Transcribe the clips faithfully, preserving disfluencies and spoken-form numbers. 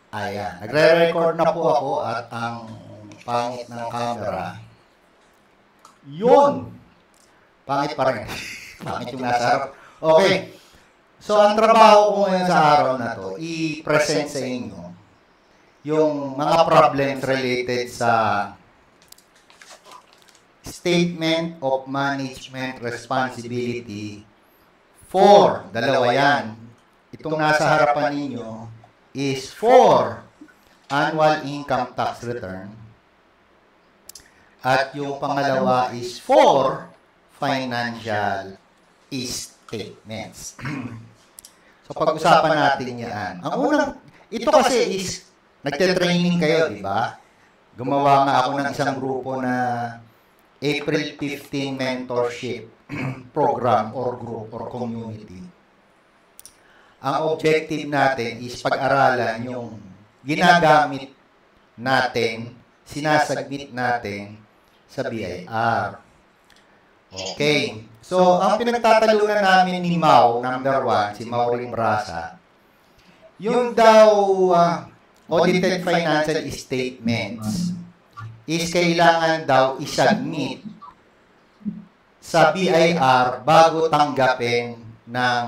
Ayan. Nagre-record na po ako at ang pangit ng camera. Yun! Pangit pa rin. Pangit yung nasa harap. Okay. So, ang trabaho ko ngayon sa araw na to, i-present sa inyo yung mga problems related sa Statement of Management Responsibility for, dalawa yan. Itong nasa harapan ninyo is for Annual Income Tax Return. At yung pangalawa is for Financial Statements. So, pag-usapan natin yan. Ang unang, ito kasi is, nagte-training kayo, di ba? Gumawa nga ako ng isang grupo na April fifteenth Mentorship Program or group or community. Ang objective natin is pag-aralan yung ginagamit natin, sinasagmit natin sa B I R. Okay. So, ang pinagtatalunan namin ni Mau, number one, si Maureen Brasa, yung daw uh, audited financial statements is kailangan daw isubmit sa B I R bago tanggapin ng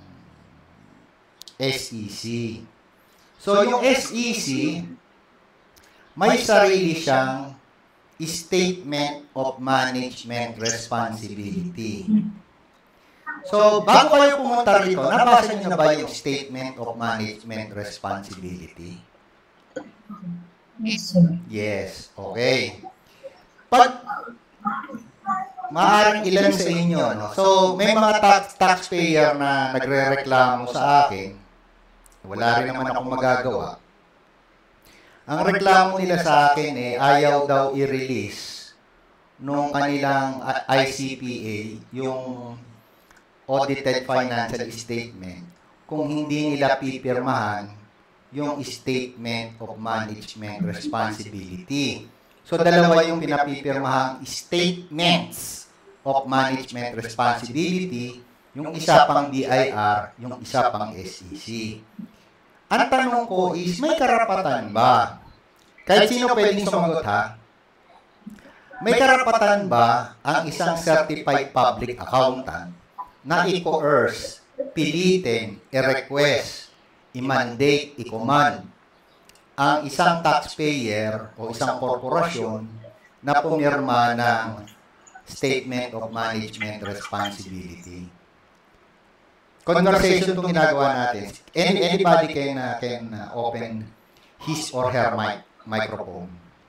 S E C. So, yung S E C, may sarili siyang Statement of Management Responsibility. So, bago kayo pumunta rito, nabasa niyo na ba yung Statement of Management Responsibility? Yes, sir. Yes, okay. Pag maaaring ilan sa inyo, no? So, may mga tax taxpayer na nagre-reklamo sa akin. Wala rin naman akong magagawa. Ang reklamo nila sa akin eh, ayaw daw i-release nung kanilang I C P A, yung Audited Financial Statement, kung hindi nila pipirmahan yung Statement of Management Responsibility. So, dalawa yung pinapipirmahang Statements of Management Responsibility, yung isa pang B I R, yung isa pang S E C. Ang tanong ko is, may karapatan ba? Kahit sino pwedeng sumagot, ha? May karapatan ba ang isang certified public accountant na i-coerce, pilitin, i-request, i-mandate, i-command ang isang taxpayer o isang korporasyon na pumirma ng Statement of Management Responsibility? Conversation itong ginagawa natin. Any, anybody can, uh, can uh, open his or her mic, microphone.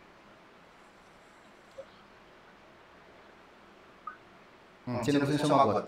Hmm, sino gusto sumagot?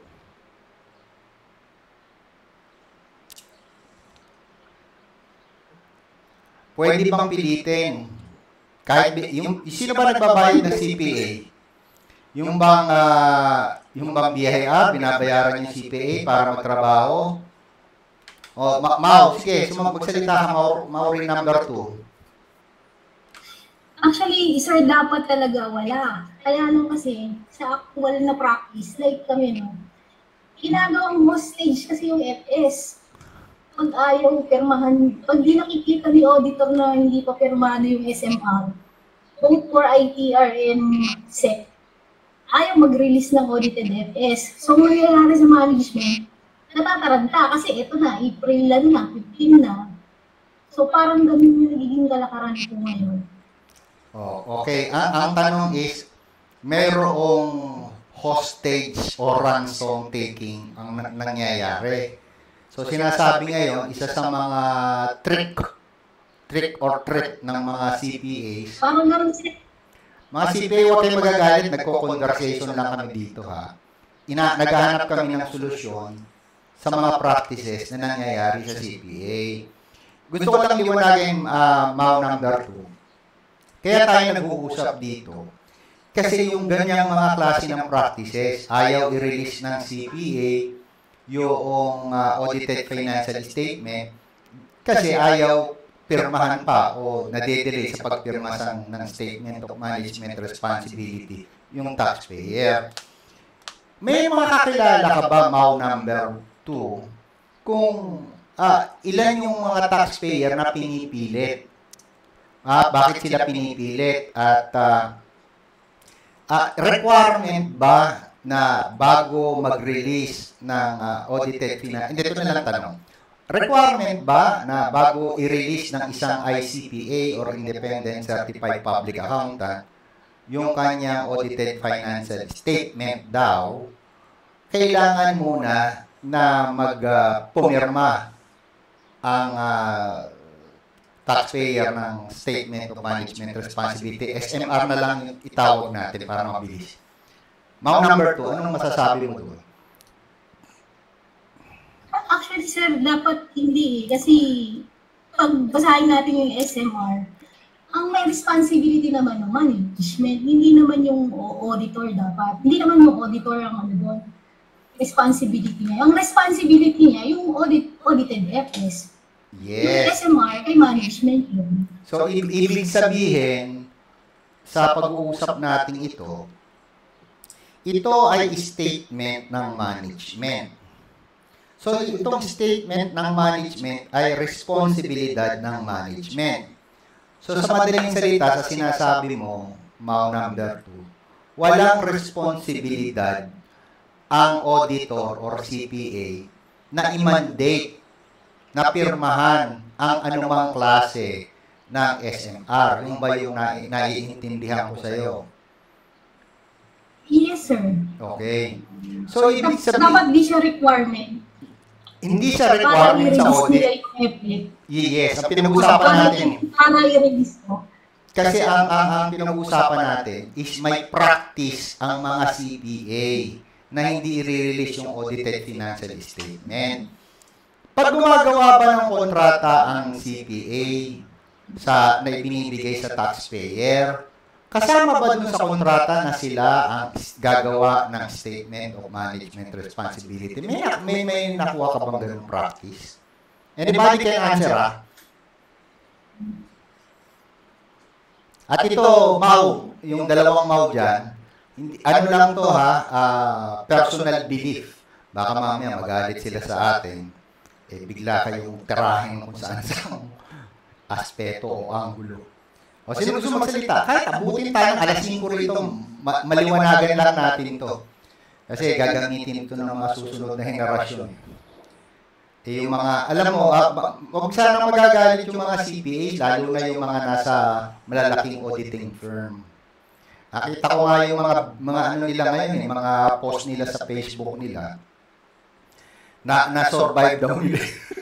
Pwede bang pilitin? Kahit, yung, sino ba nagbabayad ng C P A? Yung bang, uh, yung bang B I R, binabayaran yung C P A para magtrabaho? O, Ma Mau, sige, sumagsalita ka, Maureen number two. Actually, sir, dapat talaga wala. Kaya lang kasi, sa actual na practice, like kami, no, ginagawang hostage kasi yung F S. Pag ayaw pirmahan, pag di nakikita ni auditor na hindi pa pirmado yung S M R, both for I T R and S E C, ayaw mag-release ng audited F S. So, mangyayari sa management, natataranta kasi ito na, April lang na, fifteen na. So, parang ganun yung nagiging kalakaran ko ngayon. Oh, okay. Ang, ang tanong is, mayroong hostage o ransom taking ang nangyayari. So, sinasabi ngayon, isa sa mga trick, trick or trick ng mga C P As. Parang ganun sila. Mga C P A, huwag kayo magagalit, nagko-conversation lang kami dito, ha. Ina, naghahanap kami ng solusyon sa mga practices na nangyayari sa C P A. Gusto ko lang liwanagin, uh, Mau number two. Kaya tayo nag-uusap dito. Kasi yung ganyang mga klase ng practices, ayaw i-release ng C P A yung uh, audited financial statement kasi ayaw pirmahan pa o nade-delay sa pagpirma ng, ng Statement of Management Responsibility yung taxpayer. May mga kakilala ka ba, Mau number two, kung ah, ilan yung mga taxpayer na pinipilit? Ah, bakit sila pinipilit? At ah, ah, requirement ba na bago mag-release ng ah, audited finance? Hindi, ito na lang tanong. Requirement ba na bago i-release ng isang I C P A or Independent Certified Public Accountant yung kanyang audited financial statement daw, kailangan muna na mag-pumirma ang uh, taxpayer ng Statement of Management Responsibility. S M R na lang yung itawag natin para mabilis. Mao number two, anong masasabi mo doon? Actually, sir, dapat hindi. Kasi pag basahin natin yung S M R, ang may responsibility naman ng management, hindi naman yung auditor dapat. Hindi naman yung auditor ang ano doon. Responsibility niya. Ang responsibility niya, yung audit, audited F S. Yes. Yung S M R, kay management yun. So, i- ibig sabihin, sa pag-uusap natin ito, ito ay statement ng management. So, itong statement ng management ay responsibilidad ng management. So, sa madaling salita, sa sinasabi mo, Mao number two, walang responsibilidad ang auditor or C P A na i-mandate na pirmahan ang anumang klase ng S M R. Yung ba yung na naiintindihan ko sa iyo? Yes, sir. Okay. So, ibig sabihin, dapat di siya requirement. hindi siya requirement sa audit. Yes, ang pinag-uusapan natin. Para i-release mo. Kasi ang, ang, ang pinag-uusapan natin is may practice ang mga C P A na hindi i-release yung audited financial statement. Pag gumagawa ba ng kontrata ang C P A sa, na ibinibigay sa taxpayer, kasama ba dun sa kontrata na sila ang gagawa ng Statement of Management Responsibility? May, may, may nakuha ka bang ganung practice? Anybody can answer, ah? At ito, Mau, yung dalawang Mau dyan, hindi, ano lang to ha, uh, personal belief. Baka mamaya magalit sila sa atin. Eh, bigla kayong tirahin kung saan sa aspeto o anggulo. O sino gusto magsalita? Kahit abutin tayo ng alas singko rito, ma maliwanagan lang natin to. Kasi gagamitin ito ng mga susunod na henerasyon. Eh, yung mga, alam mo, uh, huwag sana magagalit yung mga C P As, lalo na yung mga nasa malalaking auditing firm. Nakita ko nga yung mga, mga ano nila ngayon, eh, mga post nila sa Facebook nila, na na-survive daw nila.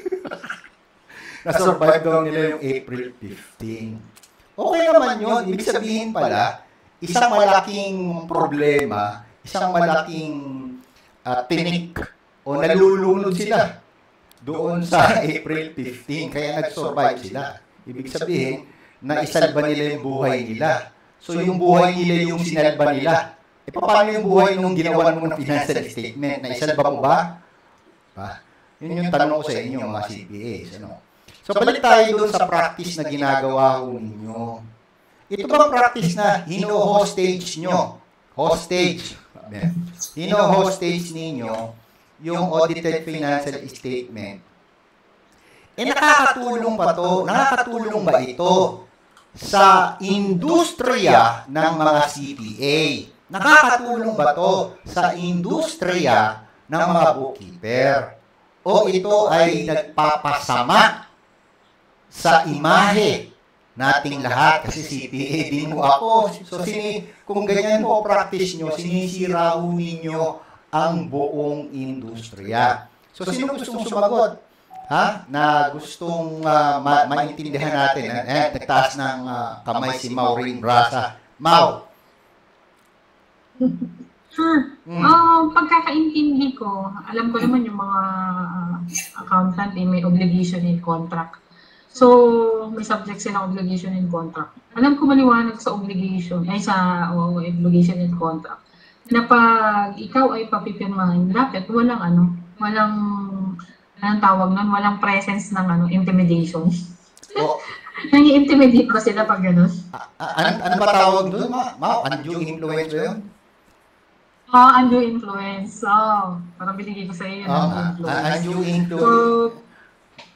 na-survive daw nila yung April fifteenth. Okay naman yun. Ibig sabihin pala, isang malaking problema, isang malaking uh, tinik o nalulunod sila doon sa April fifteenth. Kaya nag-survive sila. Ibig sabihin, naisalba nila yung buhay nila. So yung buhay nila yung sinalba nila. E paano yung buhay nung ginawa mo ng financial statement? Naisalba mo ba? Pa? Yun yung tanong ko sa inyo, mga C P As. Ano? So, balik tayo doon sa practice na ginagawa ho ninyo. Ito bang practice na hino-hostage nyo? Hostage. Hino-hostage ninyo yung audited financial statement. Eh, nakakatulong ba to? Nakakatulong ba ito sa industriya ng mga C P A? Nakakatulong ba to sa industriya ng mga bookkeeper? O ito ay nagpapasama sa imahe nating lahat, kasi C P A din mo ako. So, sini, kung ganyan mo practice nyo, sinisira ho ninyo ang buong industriya. So, sino gustong sumagot? Ha? Na gustong uh, ma maintindihan natin. Eh, nagtaas ng uh, kamay si Maureen Brasa. Mau. Ha. Hmm. Uh, pagkakaintindi ko, alam ko naman yung mga uh, accountant eh, may obligation in contract. So, may subject silang obligation in contract. Alam ko maliwanag sa obligation, ay sa oh, obligation in contract, na pag ikaw ay papipirmahan, dapat walang ano, walang, anong tawag nun, walang presence ng ano, intimidation. Oh. Nang-i-intimidate ba sila pag gano'n? Uh, ano, ano ba tawag doon? Ma, ma, undue influence ba yun? Oh, undue influence. Oh, parang binigay ko sa iyo. Oh, undue influence. So,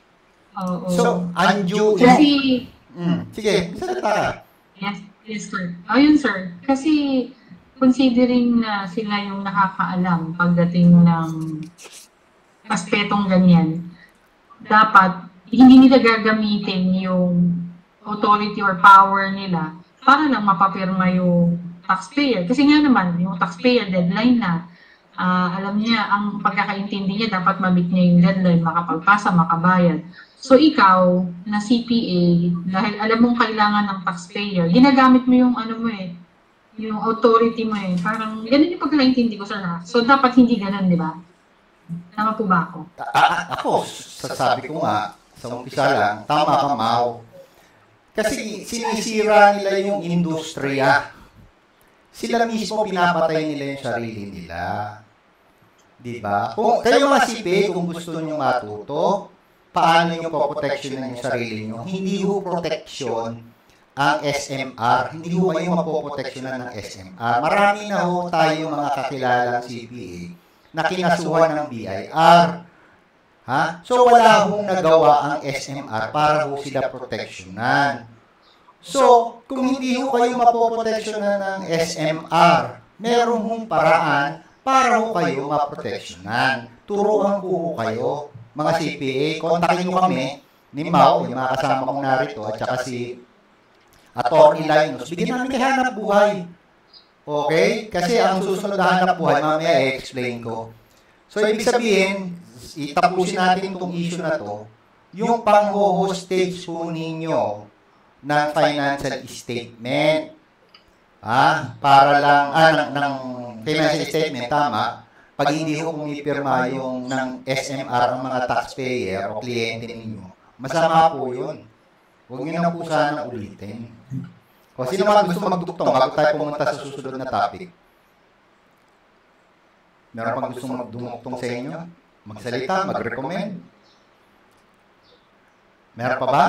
Oo. So, undue... Kasi, Mm, sige, salita ka. yes, yes sir. Ayun sir, kasi considering na sila yung nakakaalam pagdating ng aspetong ganyan, dapat hindi nila gagamitin yung authority or power nila para lang mapapirma yung taxpayer. Kasi nga naman, yung taxpayer deadline na, ah, alam niya, ang pagkakaintindi niya, dapat mabit niya yung deadline, makapagpasa, makabayad. So ikaw, na C P A, dahil alam mong kailangan ng taxpayer, ginagamit mo yung ano mo eh, yung authority mo eh. Parang, ganun yung pagkakaintindi ko sir ha. So dapat hindi ganun, di ba? Tama po ba ako? A- a- ako, sasabi ko nga, sa umpisa lang, tama ka, Mau. Kasi sinisira nila yung industriya. Sila mismo pinapatay nila yung sarili nila. Di ba? Kung kayo mga C P A, kung gusto niyo matuto, paano niyo poproteksyonan yung sarili niyo? Hindi ho proteksyon ang S M R. Hindi ho kayo mapoproteksyonan ng S M R. Marami na ho tayo mga kakilalang C P A na kinasuhan ng B I R. Ha? So, wala hong nagawa ang S M R para ho sila proteksyonan. So, kung hindi ho kayo mapoproteksyonan ng S M R, meron hong paraan para ho kayo maproteksyonan. Turuan ko ho kayo, mga C P A, kontakin nyo kami ni Mau, yung mga kasama kong narito, at saka si Atty. Linus. Bigyan namin kayo hanap buhay. Okay? Kasi ang susunod na hanap buhay, mamaya i-explain ko. So, ibig sabihin, itapusin natin itong issue na to, yung pang-hostage po ninyo ng financial statement. Ah, para lang, ah, ng, ng financial statement, tama, pag hindi ho pumipirma yung ng S M R ang mga taxpayer o kliyente ninyo, masama po yun. Huwag nyo na po sana ulitin. O sino man gusto magduktong bago tayo pumunta sa susunod na topic? Meron pang gusto magdumuktong sa inyo? Magsalita, mag-recommend? Meron pa ba?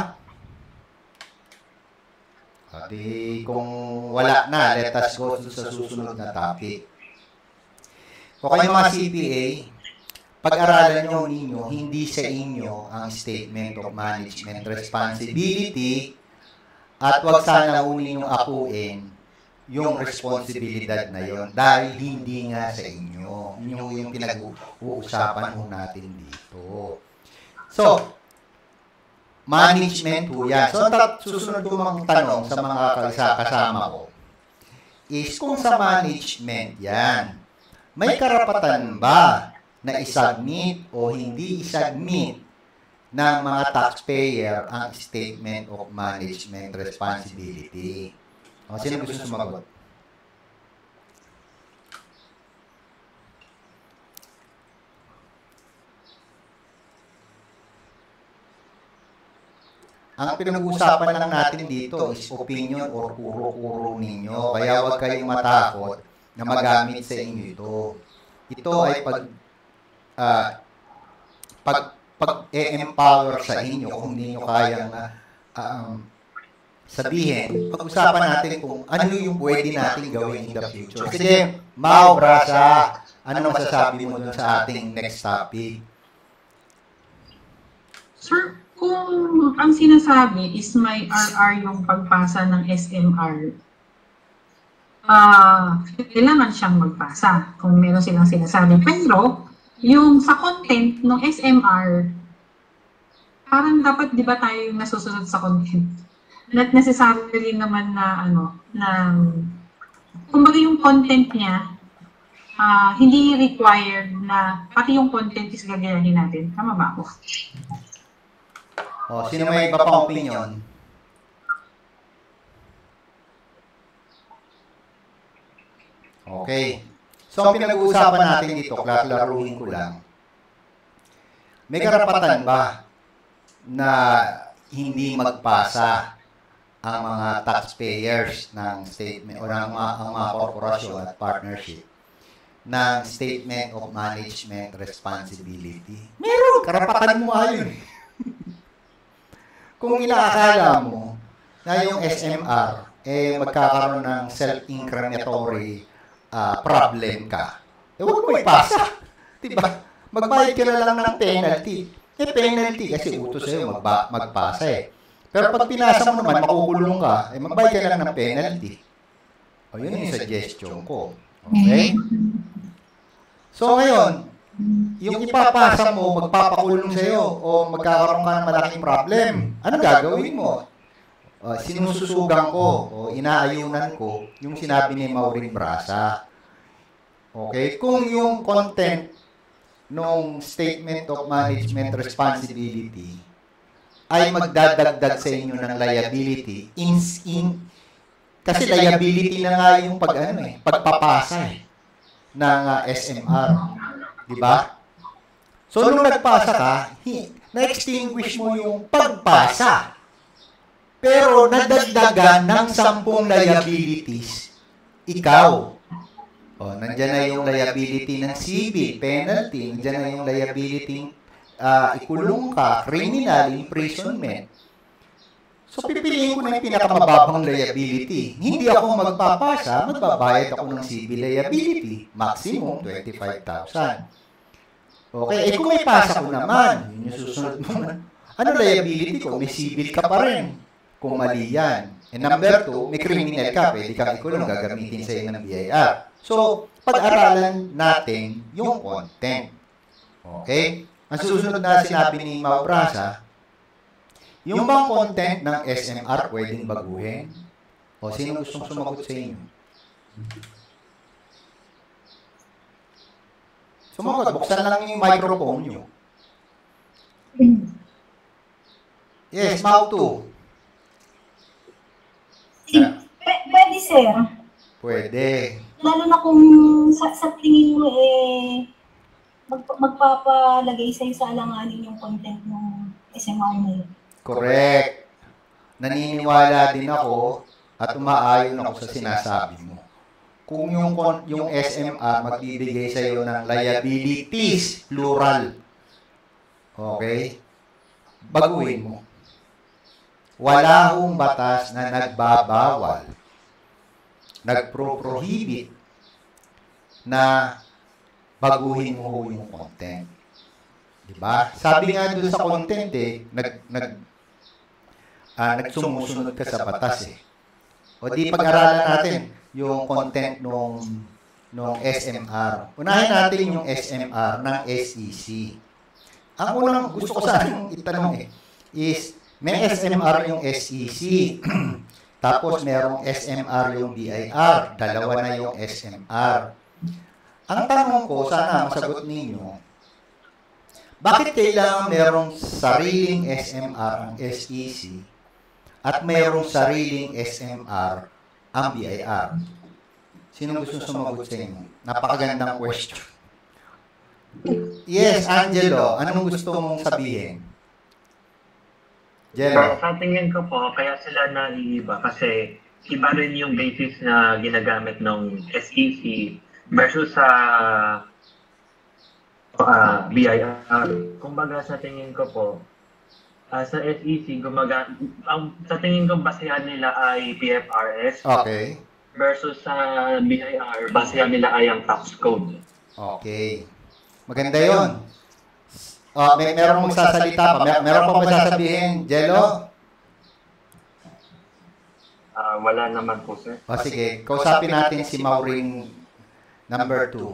Di kung wala na, let us go sa susunod na topic. O kayo mga C P A, pag-aralan nyo ninyo, hindi sa inyo ang Statement of Management Responsibility at wag sana unin yung akuin yung responsibilidad na yon dahil hindi nga sa inyo. Yun yung pinag-uusapan ho natin dito. So, management po yan. So, tat, susunod ko mga tanong sa mga kasama ko is kung sa management yan, may karapatan ba na isubmit o hindi isubmit ng mga taxpayer ang Statement of Management Responsibility? O, sino gusto sumagot? Ang pinag-uusapan lang natin dito is opinion or kuro-kuro ninyo. Kaya huwag kayong matakot na magamit sa inyo ito. Ito ay pag uh, pag pag-empower sa inyo kung hindi nyo kayang uh, um, sabihin. Pag-usapan natin kung ano yung pwede natin gawin in the future. Sige, Mau, Brasa, ano masasabi mo dun sa ating next topic? Sir, kung ang sinasabi is may R R yung pagpasa ng S M R, ah, uh, kailangan siyang magpasa kung meron silang sinasabi. Pero, yung sa content ng S M R, parang dapat di ba tayo yung nasusunod sa content? Not necessarily naman na ano, na kumbaga yung content niya, uh, hindi required na pati yung content is gagayahin natin. Tama ba ako? O, sino may iba pang opinion? Okay. So, ang pinag-uusapan natin dito, klaruhin ko lang. May karapatan ba na hindi magpasa ang mga taxpayers ng statement o ng mga, ang mga korporasyon at partnership ng Statement of Management Responsibility? Meron. Karapatan mo ayun. Kung inaakala mo na yung S M R eh magkakaroon ng self-incriminatory uh, problem ka, eh huwag mo ipasa. Diba? Magbayad ka na lang ng penalty. eh penalty kasi utos sa'yo magba, magpasa eh. Pero pag pinasa mo naman, makukulong ka, eh magbayad ka lang ng penalty. O yun yung suggestion ko. Okay? So ngayon, yung ipapasa mo, magpapakulong sa'yo o magkakaroon ka ng malaking problem, ano gagawin mo? Uh, sinususugan ko o inaayunan ko yung sinabi ni Maureen Brasa. Okay? Kung yung content ng Statement of Management Responsibility ay magdadagdag sa inyo ng liability, in, in, kasi liability na nga yung pag, ano, eh, pagpapasa eh, ng uh, S M R. Diba? So, nung nagpasa ka, na-extinguish mo yung pagpasa. Pero nadagdagan ng sampung liabilities, ikaw. O, nandyan na yung liability ng civil, penalty, nandyan na yung liability uh, ikulong ka, criminal, imprisonment. So, pipiliin ko na yung pinakamababang liability. Hindi ako magpapasa, magbabayad ako ng civil liability. Maximum, twenty-five thousand. Okay, eh kung may pasa ko naman, yun yung susunod mo. Ano liability ko? May civil ka pa rin. Kung mali yan. And number two, may criminal ka, pwede kang ikulong, gagamitin sa iyo ng B I R. So, pag-aralan natin yung content. Okay? Ang susunod na sinabi ni Mau Brasa, yung bang content ng S M R pwedeng baguhin? O sino gustong sumagot sa inyo? Sumagot, buksan lang yung microphone nyo. Yes, Mau two. P- pwede, sir. Pwede. Lalo na kung sa, sa tingin mo eh, mag, magpapalagay sa'yo sa alanganin yung content ng S M R na yun. Correct. Naniniwala din ako at umaayon ako sa sinasabi mo. Kung yung, yung S M R magbibigay sa iyo ng liabilities, plural. Okay? Baguhin mo. Wala hong batas na nagbabawal, nagpro-prohibit na baguhin mo yung content. Diba? Sabi nga doon sa content eh, nag, nag, uh, nagsumusunod ka sa batas eh. O di pag-aralan natin yung content nung, nung S M R. Unahin natin yung S M R ng S E C. Ang unang gusto ko sanang itanong eh, is may S M R yung S E C, tapos merong S M R yung B I R, dalawa na yung S M R. Ang tanong ko, sana masagot ninyo, bakit kailangan merong sariling S M R ang S E C at merong sariling S M R ang B I R? Sino gusto sumagot sa inyo? Napakagandang question. Yes, Angelo, anong gusto mong sabihin? Jello. Sa tingin ko po, kaya sila naiiba kasi iba rin yung basis na ginagamit ng S E C versus sa uh, B I R. Kumbaga sa tingin ko po, uh, sa S E C, gumaga, ang, sa tingin ko basehan nila ay P F R S. Okay. Versus sa B I R, basehan nila ay ang tax code. Okay. Maganda yun. Uh, may meron mong sasalita pa. Mer meron pa masasabihin, Jello? Uh, wala naman po, sir. O sige, kausapin natin si Maureen number two.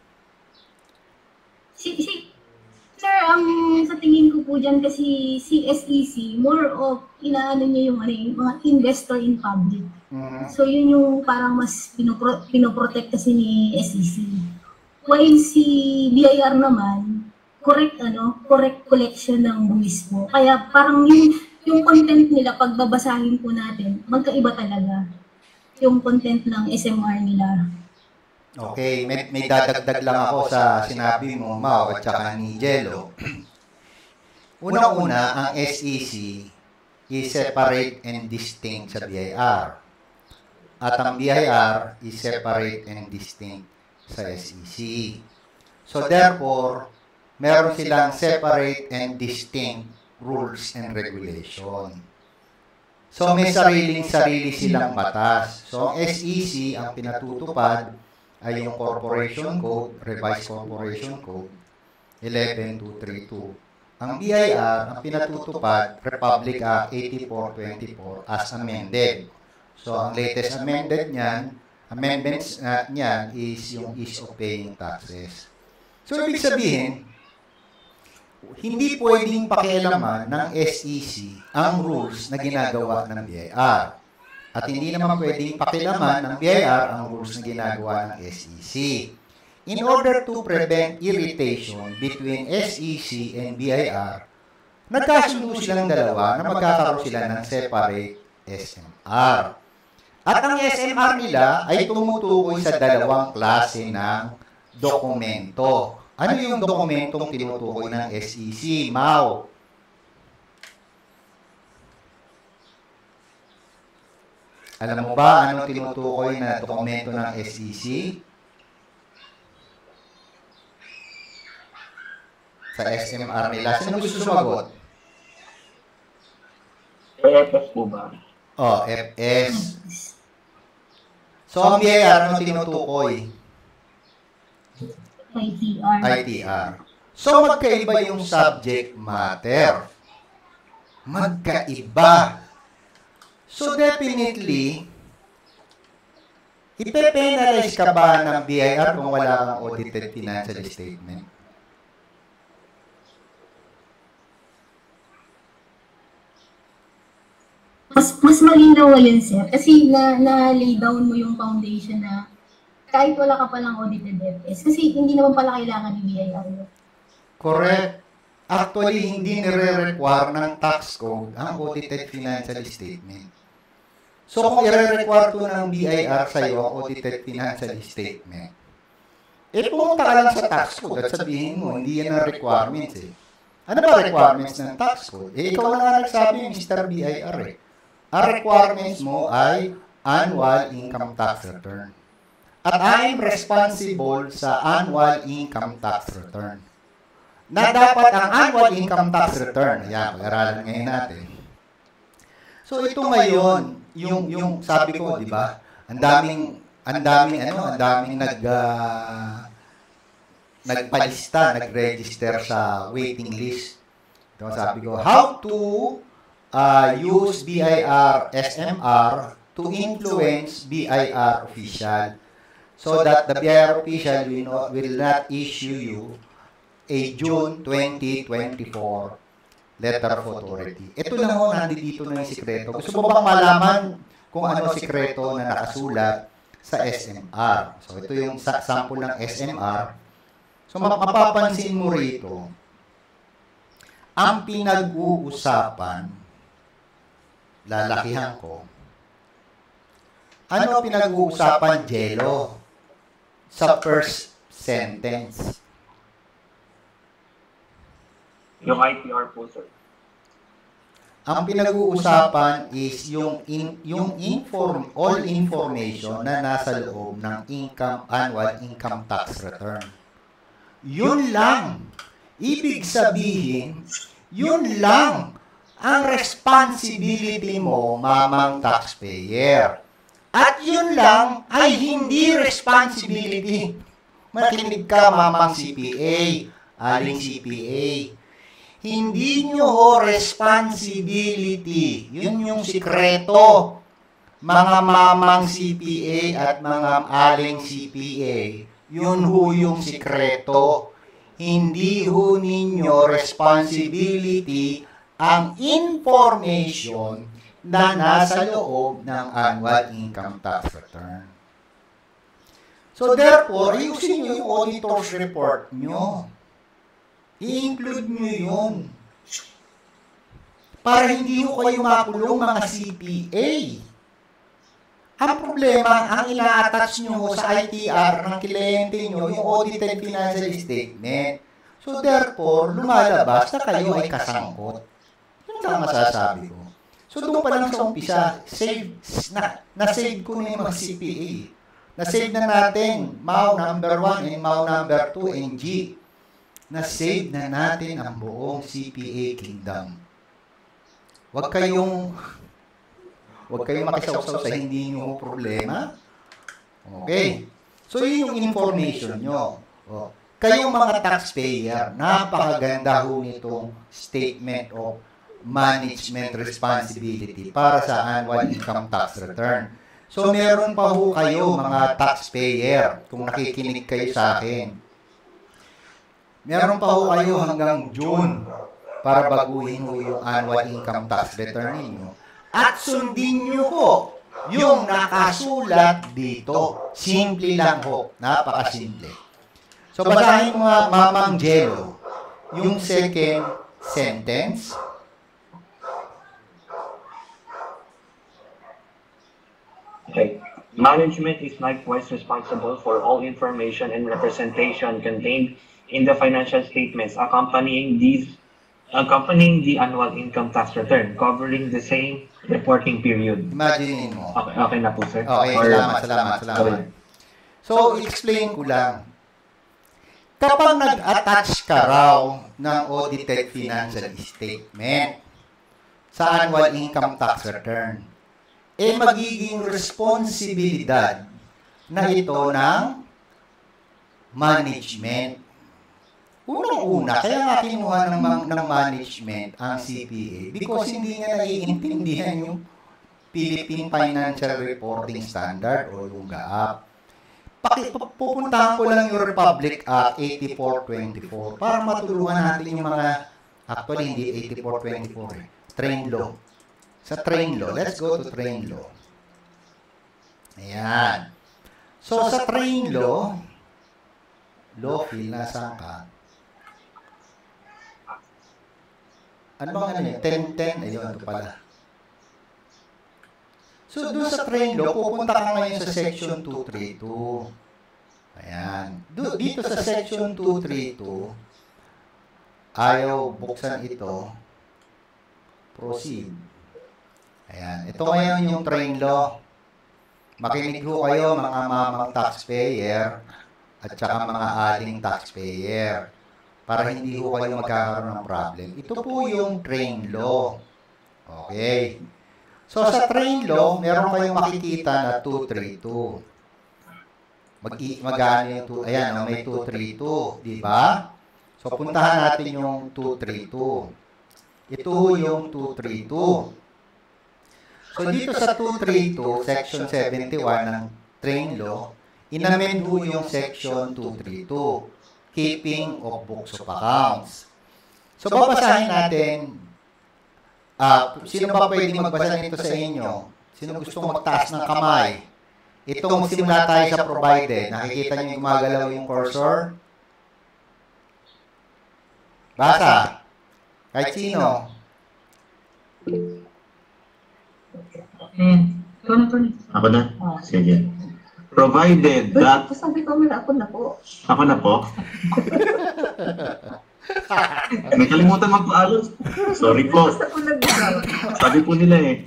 Si, si, sir, um, sa tingin ko po dyan kasi si S E C, more of inaano niya yung ano, yung mga investor in public. Mm-hmm. So yun yung parang mas pinopro pinoprotect kasi ni S E C. While si B I R naman, correct ano, correct collection ng buwis mo. Kaya parang yung, yung content nila, pag babasahin po natin, magkaiba talaga yung content ng S M R nila. Okay, may, may dadagdag lang ako sa sinabi mo, Mau, at saka ni Jello. Unang-una, ang S E C is separate and distinct sa B I R. At ang B I R is separate and distinct sa S E C. So therefore, meron silang separate and distinct rules and regulation. So may sariling-sarili silang batas. So ang S E C ang pinatutupad ay yung Corporation Code, Revised Corporation Code eleven two thirty-two. ang B I R, ang pinatutupad, Republic Act eighty-four twenty-four as amended. So, ang latest amended niyan, amendments uh, niyan is yung ease of paying taxes. So, ibig sabihin, hindi pwedeng pakialaman ng S E C ang rules na ginagawa ng B I R. At hindi naman pwedeng pakialaman ng B I R ang rules na ginagawa ng S E C. In order to prevent irritation between S E C and B I R, nagkasundo silang dalawa na magkakaroon sila ng separate S M R. At ang S M R nila ay tumutukoy sa dalawang klase ng dokumento. Ano yung dokumentong tinutukoy ng S E C, Mau? Alam mo ba anong tinutukoy na dokumento ng S E C? Sa S M R nila. Sino gusto sumagot? F S po ba? Oh, F S. So, ang B I R, anong tinutukoy? I T R. I T R. So, magkaiba yung subject matter. Magkaiba. So, definitely, ipe-penalize ka ba ng B I R kung wala kang audited financial statement? Mas, mas malinaw yun, sir. Kasi na, na-lay down mo yung foundation na kahit wala ka palang audited F S. Kasi hindi naman pala kailangan ni B I R yun. Correct. Actually, hindi nire-require ng tax code ang audited financial statement. So, kung i-require to ng B I R sa'yo ang audited financial statement, eh, pumunta ka lang sa tax code at sabihin mo, hindi yan ang requirements eh. Ano ba requirements ng tax code? Eh, ikaw na nga nagsabi, Mister B I R eh. Ang requirements mo ay annual income tax return. At I'm responsible sa annual income tax return. Na dapat ang annual income tax return, ayan, pag-aralan ngayon natin. So ito ngayon, yung yung sabi ko, di ba? Ang daming ang daming ano, ang daming nag uh, nagpalista, nag-register sa waiting list. Ito sabi ko, how to uh, use B I R S M R to influence B I R official so that the B I R official will not, will not issue you a June twenty twenty-four letter of authority. Ito lang ho, nandito na yung sikreto. Gusto mo bang malaman kung ano sikreto na nakasulat sa S M R? So, ito yung sample ng S M R. So, mapapansin mo rito, ang pinag-uusapan, lalakihan ko, ano pinag-uusapan, Jello, sa first sentence? Yung I T R po, sir. Ang pinag-uusapan is yung in, yung inform all information na nasa loob ng income annual income tax return. Yun lang. Ibig sabihin, yun lang ang responsibility mo, mamang taxpayer. At yun lang ay hindi responsibility. Makinig ka, mamang C P A, aling C P A. Hindi nyo ho responsibility. Yun yung sikreto. Mga mamang C P A at mga aling C P A, yun ho yung sikreto. Hindi ho ninyo responsibility ang information na nasa loob ng annual income tax return. So therefore, ayusin nyo yung auditor's report nyo. I-include nyo yun. Para hindi ho kayo makulong mga C P A. Ang problema, ang ina-attach nyo sa I T R ng kliyente nyo, yung audited financial statement. So therefore, lumalabas na kayo ay kasangkot. Yun lang masasabi ko. So doon pa lang sa umpisa, save, na, na-save ko na yung mga C P A. Na-save na natin, M A U number one and M A U number two and G. Na-save na natin ang buong C P A kingdom. Huwag kayong huwag kayong makisawsaw sa hindi nyo problema. Okay. So, yun yung information nyo. O, kayong mga taxpayer, napakaganda ho nitong statement of management responsibility para sa annual income tax return. So, meron pa ho kayo mga taxpayer, kung nakikinig kayo sa akin. Meron pa ho kayo hanggang June para baguhin ho yung annual income tax return ninyo. At sundin nyo ho yung nakasulat dito. Simple lang ho. Napakasimple. So, basahin mo nga, Mamang Jello, yung second sentence. Okay. Management is likewise responsible for all information and representation contained in the financial statements accompanying these accompanying the annual income tax return, covering the same reporting period. Imagine mo. Okay, okay na po, sir. Okay, Or- salamat, salamat, salamat. So, explain ko lang. Kapag nag-attach ka raw ng audited financial statement sa annual income tax return, eh magiging responsibilidad na ito ng management. Unang-una, kaya nga kinuha ng, ng management ang C P A because hindi niya naiintindihan yung Philippine Financial Reporting Standard o yung G A A P. Paki, pupuntahan ko lang yung Republic Act eighty-four twenty-four para matulungan natin yung mga, actually hindi eighty-four twenty-four eh, train law. Sa train law, let's go to train law. Ayan. So sa train law, law field, nasaan ka? Ano bang ano yun? ten ten? Ayun, ito pala. So, doon sa train law, pupunta ka ngayon sa section two thirty-two. Ayan. Do, dito sa section two thirty-two, ayaw buksan ito. Proceed. Ayan. Ito ngayon yung train law. Makinig ho kayo mga mamang taxpayer at saka mga aling taxpayer para hindi ho kayo magkakaroon ng problem. Ito po yung train law. Okay. So, sa train law, meron kayong makikita na two thirty-two. Mag magano yung two, ayan, oh, may two thirty-two, di ba? So, puntahan natin yung two thirty-two. Ito yung two thirty-two. So, dito sa two thirty-two, section seventy-one ng train law, inamend ho yung section two thirty-two, keeping of books of accounts. So, babasahin natin. Ah, uh, sino ba pwedeng magbasa nito sa inyo? Sino gustong magtaas ng kamay? Ito, magsimula tayo sa provided. Nakikita niyo yung gumagalaw yung cursor? Basa. Kahit sino. Ayan. Ikaw na, Tony. Ako na? Sige. Provided that... Sabi ko na ako na po. Ako na po? May kalimutan magpaalam. Sorry po. Sabi po nila eh.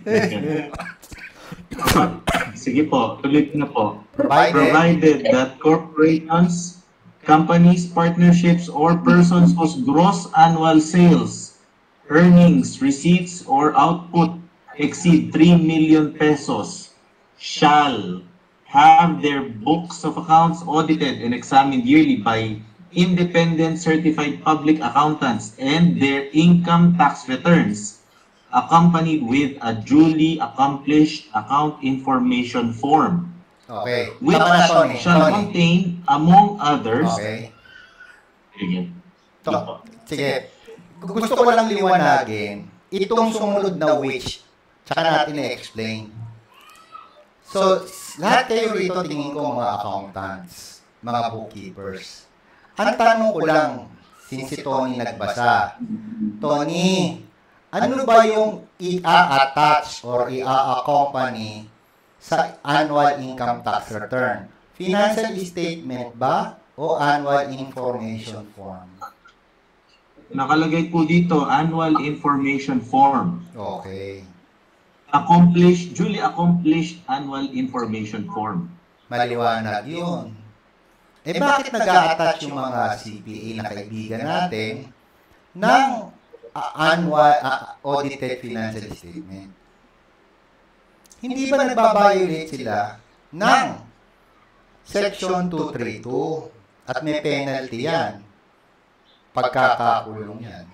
Sige po, tuloy na po. Provided, Provided that corporations, companies, partnerships, or persons whose gross annual sales, earnings, receipts, or output exceed three million pesos shall have their books of accounts audited and examined yearly by independent certified public accountants and their income tax returns accompanied with a duly accomplished account information form. Okay. Which Tama na, Tony. shall Tony. contain, among others... Okay. Sige. To, sige. Gusto ko lang liwanagin itong sumunod na which, tsaka natin i-explain. So, lahat kayo rito tingin ko mga accountants, mga bookkeepers. Ang tanong ko lang, since si Tony nagbasa, Tony, ano ba yung i-attach or i-accompany sa annual income tax return? Financial statement ba o annual information form? Nakalagay po dito, annual information form. Okay. Accomplished, duly accomplished annual information form. Maliwanag yun. Eh bakit nag-a-attach yung mga C P A na kaibigan natin ng uh, annual uh, audited financial statement? Hindi ba nagbabiolate sila ng Section two thirty-two At may penalty yan. Pagkakakulong yan.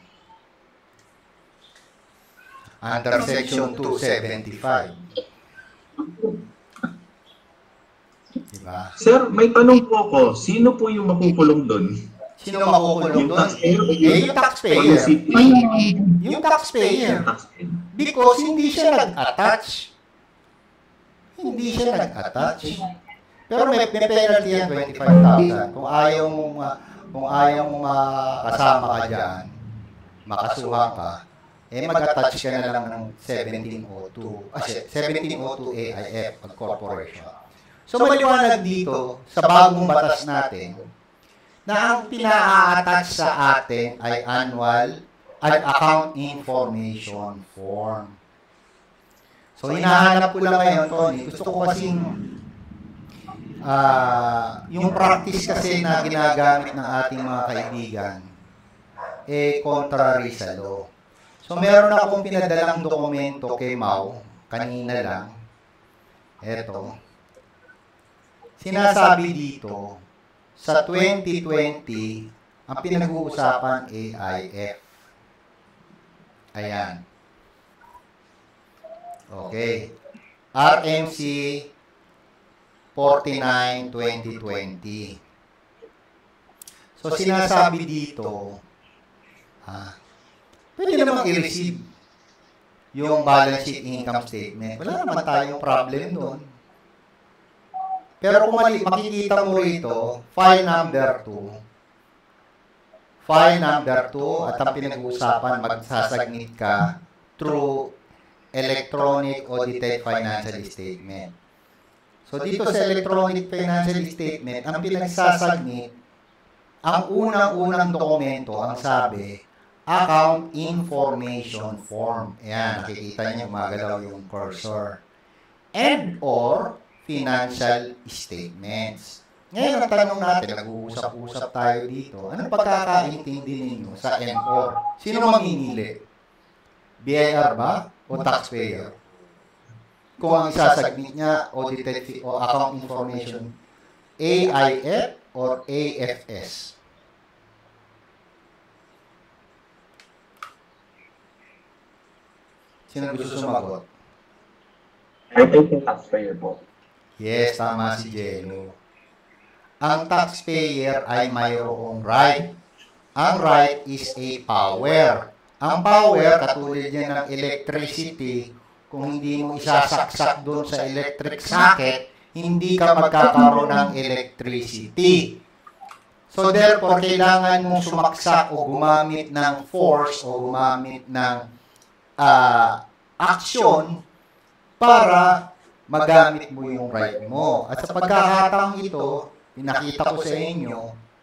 Under Section two seventy-five. Diba? Sir, may tanong po ako. Sino po yung makukulong doon? Sino makukulong Yung doon? taxpayer? Eh, yung taxpayer. Or yung city? Yung taxpayer. Taxpayer. Because hindi siya nag-attach. Hindi siya nag-attach. Pero may, may penalty yan, twenty-five thousand. Kung ayaw mong, uh, kung ayaw mong makasama ka dyan, makasuhan ka, eh mag-attach ka na lang ng seventeen oh two, ah, seventeen oh two A I F, pag corporation. So maliwanag dito, sa bagong batas natin, na ang pina-attach sa atin ay annual and account information form. So hinahanap ko lang ngayon, Tony, gusto ko kasing uh, yung practice kasi na ginagamit ng ating mga kaibigan, eh contrary sa law. So meron akong pinadalang dokumento kay Mau, kanina lang. Eto. Sinasabi dito, sa twenty twenty, ang pinag-uusapan A I F. Ayan. Okay. R M C forty-nine twenty twenty. So, sinasabi dito, ah, pwede namang i-receive yung balance sheet income statement. Wala naman tayong problem doon. Pero kung mali, makikita mo rito, file number two. File number two, at ang pinag-uusapan, magsasagmit ka through electronic audited financial statement. So dito sa electronic financial statement, ang pinagsasagmit, ang unang-unang dokumento, ang sabi, account information form. Ayan, nakikita niyo, magalaw yung cursor. And or financial statements. Ngayon, ang tanong natin, nag-uusap-usap tayo dito, anong pagkakaintindi ninyo sa N O R? Sino mamimili? B I R ba o taxpayer? Kung ang isasagmit niya, audited o account information, A I F or A F S? Sino gusto sumagot? I think yung taxpayer po. Yes, tama si Jello. Ang taxpayer ay mayroong right. Ang right is a power. Ang power, katulad niya ng electricity, kung hindi mo isasaksak doon sa electric socket, hindi ka magkakaroon ng electricity. So therefore, kailangan mong sumaksak o gumamit ng force o gumamit ng uh, action para magamit mo yung right mo. At sa pagkakataong ito, pinakita ko sa inyo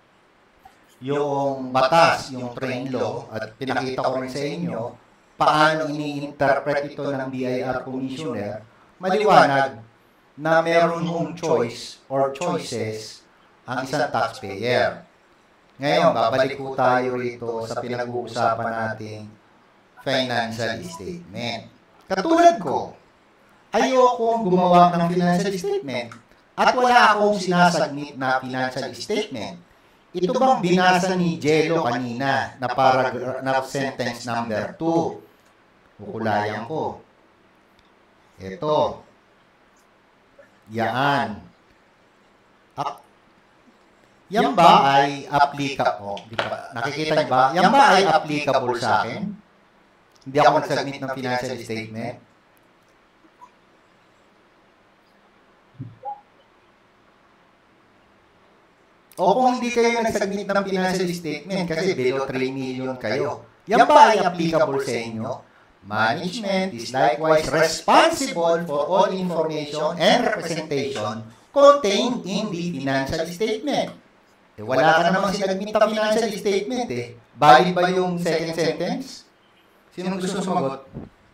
yung batas, yung train law, at pinakita ko rin sa inyo paano ini-interpret ito ng B I R Commissioner, maliwanag na meron mong choice or choices ang isang taxpayer. Ngayon, babalik po tayo rito sa pinag-uusapan nating financial statement. Katulad ko, ayokong gumawa ng financial statement at wala akong sinasagmit na financial statement. Ito bang binasa ni Jello kanina na paragraph na sentence number two? Kukulayan ko. Ito. Yan. Ak yan ba ay applicable? Di ba? Nakikita niyo ba? Yan ba ay applicable sa akin? Hindi ako nagsagmit ng financial statement. O kung hindi kayo nagsagmit ng financial statement kasi below three million kayo, yan ba ay applicable sa inyo? Management is likewise responsible for all information and representation contained in the financial statement. Eh, wala ka namang sinagmit ng financial statement eh. Valid ba yung second sentence? Sino gusto sumagot?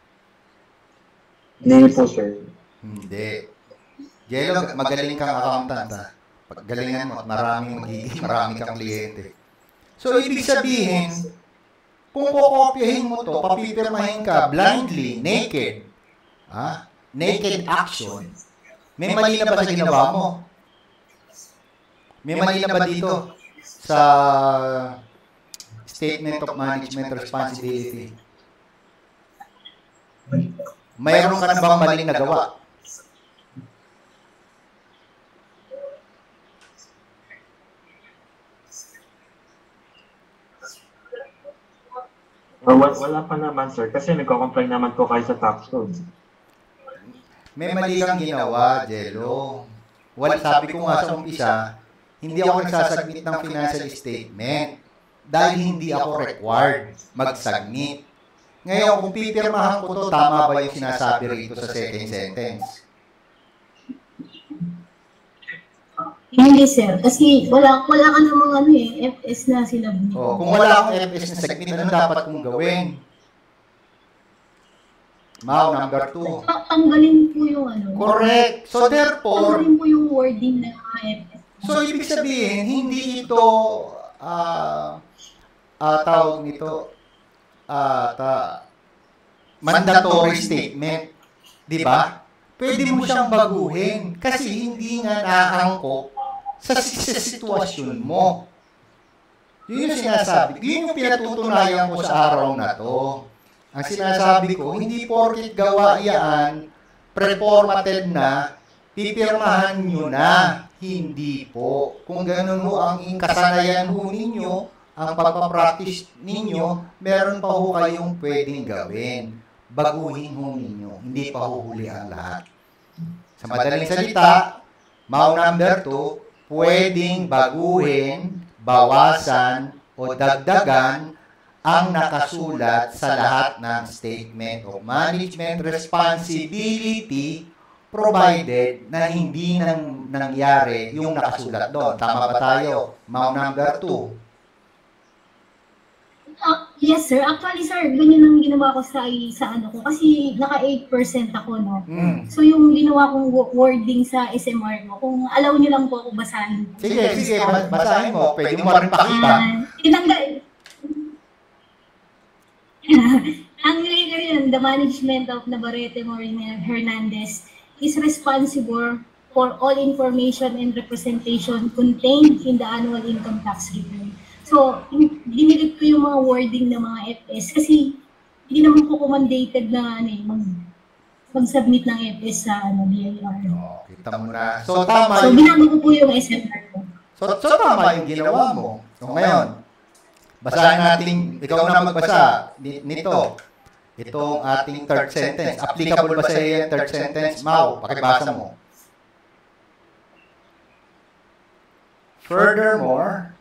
Hindi po, sir. Hindi. Jello, magaling kang accountant ha. Paggalingan mo at maraming magiging, marami kang kliyente. So, ibig sabihin, kung kukopyahin mo to, papipirmahin ka blindly, naked, ha? Naked action, may mali na ba sa ginawa mo? May mali na ba dito? sa Statement of Management Responsibility. Mayroon ka na bang maling nagawa? Uh, wala, wala pa naman, sir. Kasi nagko-comply naman po kayo sa tax code. May mali kang ginawa, Jello. Wala, sabi ko nga sa umpisa, hindi ako nagsasubmit ng financial statement dahil hindi ako required mag-submit. Ngayon, kung pipirmahan ko to, tama ba yung sinasabi rito sa second sentence? Hindi, sir. Kasi wala, wala ka namang ano eh, F S na sinabit. Oh, kung wala akong F S na submit, ano dapat kong gawin? Mau, number two. Ta- Tanggalin po yung ano. Correct. So therefore, Tanggalin po yung wording na F S. so ibig sabihin, hindi ito, ah, ah, tawag nito, ah, ta, mandatory statement. Di ba? Pwede mo siyang baguhin kasi hindi nga naangkop sa, sa sitwasyon mo. Yun yung sinasabi. Yun yung pinatutunayan ko sa araw na to. Ang sinasabi ko, hindi porket gawa yan, pre-formatted na, pipirmahan nyo na. Hindi po. Kung ganun mo ang kasanayan ho ninyo, ang pagpapractice ninyo, meron pa ho kayong pwedeng gawin. Baguhin ho ninyo. Hindi pa huhuli ang lahat. Sa madaling salita, Mau number two, pwedeng baguhin, bawasan, o dagdagan ang nakasulat sa lahat ng Statement of Management Responsibility provided na hindi nang nangyari yung nakasulat doon. Tama ba tayo? Mau number two. Ah, yes, sir. Actually, sir, ganyan ang ginawa ko sa, sa ano ko. Kasi naka eight percent ako, no? Mm. So, yung ginawa kong wo- wording sa S M R ko, kung allow nyo lang po ako basahin. Sige, sige, bas- basahin mo. Pwede mo rin pakita. Ah, tinanggal. Ang nilagay yun, the management of Navarrete Moreno Hernandez is responsible for all information and representation contained in the annual income tax return. So, in- dinilit ko yung mga wording ng mga F S kasi hindi naman po ko mandated na ano, eh, mag, mag-submit ng F S sa ano, B I R. Oh, kita mo na. So, tama So, yung, binago ko po yung S M R ko. so, so, tama yung ginawa mo. So, ngayon, basahin natin, ikaw na magbasa ni- nito. Itong ating third sentence. Applicable ba sa iyo yung third sentence? Mau, pakibasa mo. Furthermore,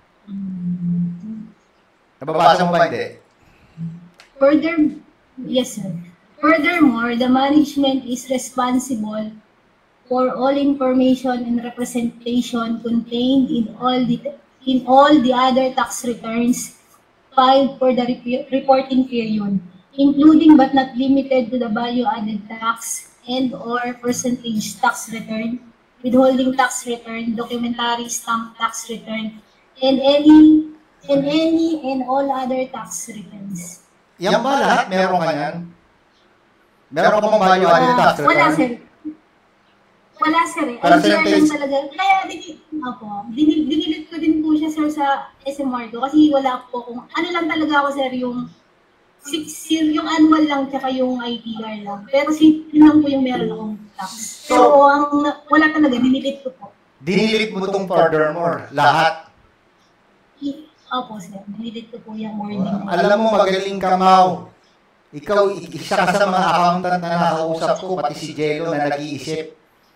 nababasa mo ba hindi? Further, yes, sir. Furthermore, the management is responsible for all information and representation contained in all the in all the other tax returns filed for the rep- reporting period, including but not limited to the value-added tax and or percentage tax return, withholding tax return, documentary stamp tax return, and any and any and all other tax returns. Yan ba lahat? Meron ka yan? Meron ka bang value-added tax Ah, wala, return? sir. Wala, sir. Eh. Percentage? L D R lang talaga. Kaya, dinil, ako, dinil, dinilit ko din po siya, sir, sa S M R ko. Kasi wala po kung, ano lang talaga ako, sir, yung six year, yung annual lang, tsaka yung I T R lang. Pero si, yun lang po yung meron akong tax. Pero ang, wala talaga, dinilit ko po. Dinilit mo itong furthermore. Lahat. I, opo, sir. Dinilit ko po yung wording. Alam mo, magaling ka, Mau. Ikaw, i- isa ka sa mga accountant na nakausap ko, pati si Jello na nag-iisip.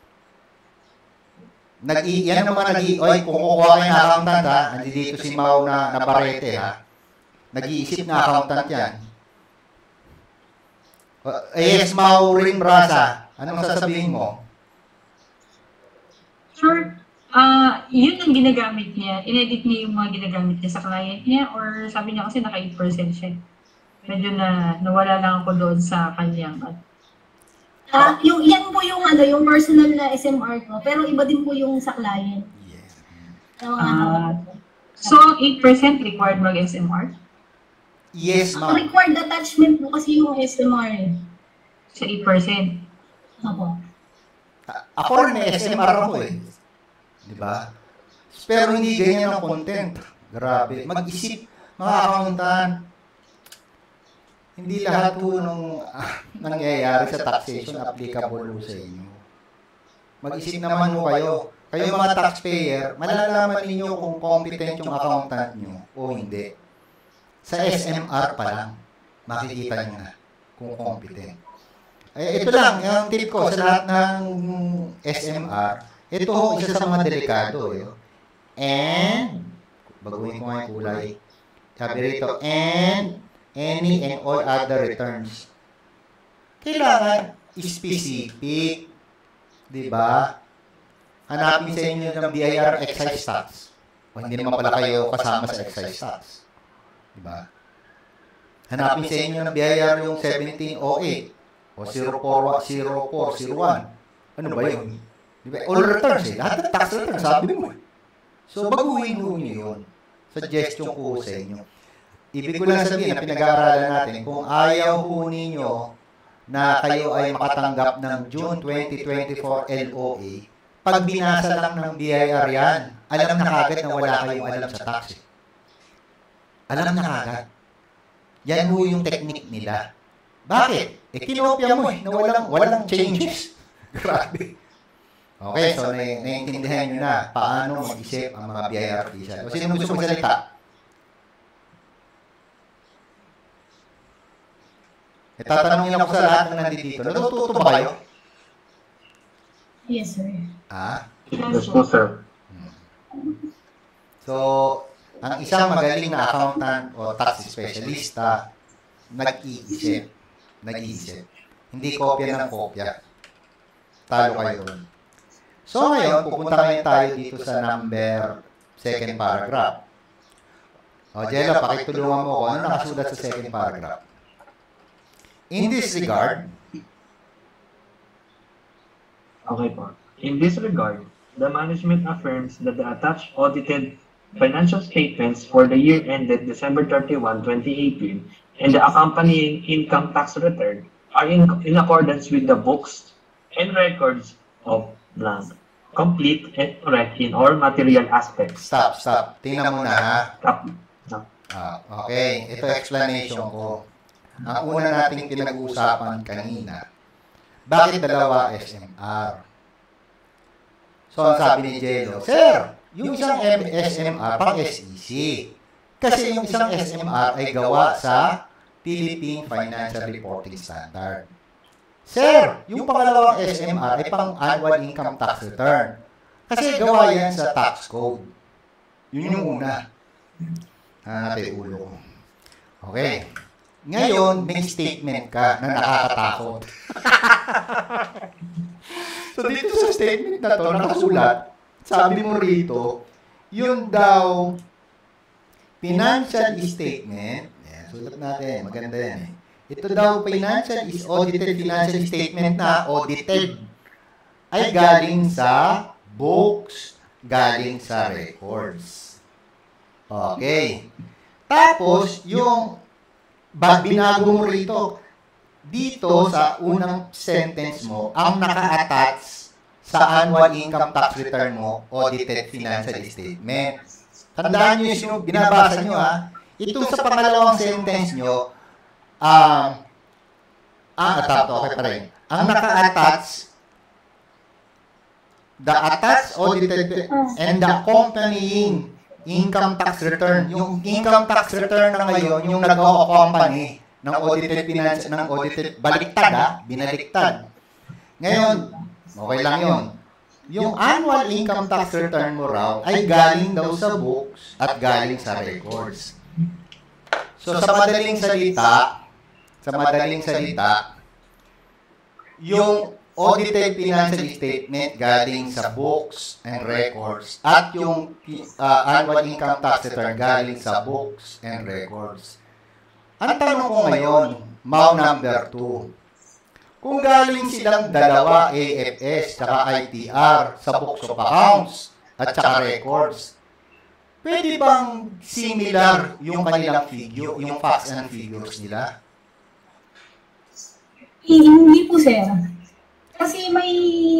Nag yan naman nag oy, kung kukuha kayo ng accountant ha, andi dito si Mau na Navarrete ha. Nag-iisip na accountant yan. Uh, yes, Mau rin Brasa. Anong sasabihin mo? Sure. Ah, yun ang ginagamit niya. Inedit niya yung mga ginagamit niya sa client niya or sabi niya kasi naka eight percent siya. Medyo na nawala lang ako doon sa kanyang at Ah, yung, yan po yung, ano, yung personal na S M R ko. Pero iba din po yung sa client. Yes. Sa mga Ah. hawak ko. so eight percent required mag-S M R Yes, Ang Mau. required attachment po kasi yung S M R eh. sa eight percent. Opo. A- Ako rin may S M R ako eh. Di ba? Pero hindi ganyan ang content. Grabe. Mag-isip, mga accountant. Hindi lahat po nung ah, nangyayari sa taxation applicable po sa inyo. Mag-isip naman po kayo. Kayo mga taxpayer, malalaman ninyo kung competent yung accountant nyo o hindi. Sa S M R pa lang, makikita nyo na kung competent. Eh, ito lang, yung tip ko sa lahat ng S M R, ito ho, isa sa mga delikado. Eh. And, baguhin ko nga yung kulay. Sabi rito, and any and all other returns. Kailangan specific. Diba? Hanapin sa inyo ng B I R excise tax. O hindi naman pala kayo kasama sa excise tax. Diba? Hanapin sa inyo ng B I R yung seventeen oh eight o zero four zero one. Ano ba yun? Diba? All returns eh. Lahat ng tax returns, sabi mo. So, baguhin mo nyo yun. Suggestion ko sa inyo. Ibig ko lang sabihin na pinag-aaralan natin, kung ayaw po ninyo na kayo ay makatanggap ng June twenty twenty-four L O A, pag binasa lang ng B I R yan, alam na kagad na wala kayong alam sa tax. Eh. Alam na kagad. Yan ho yung technique nila. Bakit? Eh, kinopya mo eh, na walang, walang changes. Grabe. Okay, so na naiintindihan nyo na paano mag-isip ang mga B I R official. O sino gusto magsalita? E tatanungin ako sa lahat ng nandito. Natututo ba kayo? Yes, sir. Ah? Yes po, sir. So, ang isang magaling na accountant o tax specialista, nag-iisip. Nag-iisip. Hindi kopya ng kopya. Talo kayo doon. So, ngayon, pupunta ngayon tayo dito sa number second paragraph. O, Jella, pakitulungan mo ko. Ano nakasulat sa second paragraph? In this regard, Okay po. In this regard, the management affirms that the attached audited financial statements for the year ended December thirty-first, twenty eighteen and the accompanying income tax return are in, in accordance with the books and records of blank, complete and correct in all material aspects. stop, stop. Tingnan mo na, ha? Stop. Stop. Ah, okay, ito explanation ko. Ang una nating pinag-uusapan kanina, bakit dalawa S M R? So, ang sabi ni Jello, Sir, yung isang S M R pang S E C. Kasi yung isang S M R ay gawa sa Philippine Financial Reporting Standard. Sir, yung pangalawang S M R ay pang Annual Income Tax Return. Kasi gawa yan sa tax code. Yun yung una. Ah, natin ulo ko. Okay. Ngayon, may statement ka na nakakatakot. So, dito sa statement na to, nakasulat, sabi mo rito, yun daw, financial statement, yan, sulat natin, maganda yan eh. Ito daw, financial is audited financial statement na audited, ay galing sa books, galing sa records. Okay. Tapos, yung ba, binago mo rito, dito sa unang sentence mo, ang naka-attach sa annual income tax return mo, audited financial statement. Tandaan nyo yung binabasa nyo, ha? Ito sa pangalawang sentence nyo, um, ah, atap, okay pa rin. Ang naka-attach, the attached audited and the accompanying income tax return. Yung income tax return na ngayon, yung nag-o-accompany ng audited finance, ng audited, baliktad ha, binaliktad. Ngayon, okay lang yun. Yung annual income tax return mo raw ay galing daw sa books at galing sa records. So, sa madaling salita, sa madaling salita, yung audited financial statement galing sa books and records at yung uh, annual income tax return galing sa books and records. Ang tanong ko ngayon, M A U number two, kung galing silang dalawa, A F S saka I T R sa books of accounts at saka records, pwede bang similar yung kanilang figure, yung facts and figures nila? Hindi po, sir. Kasi may may mga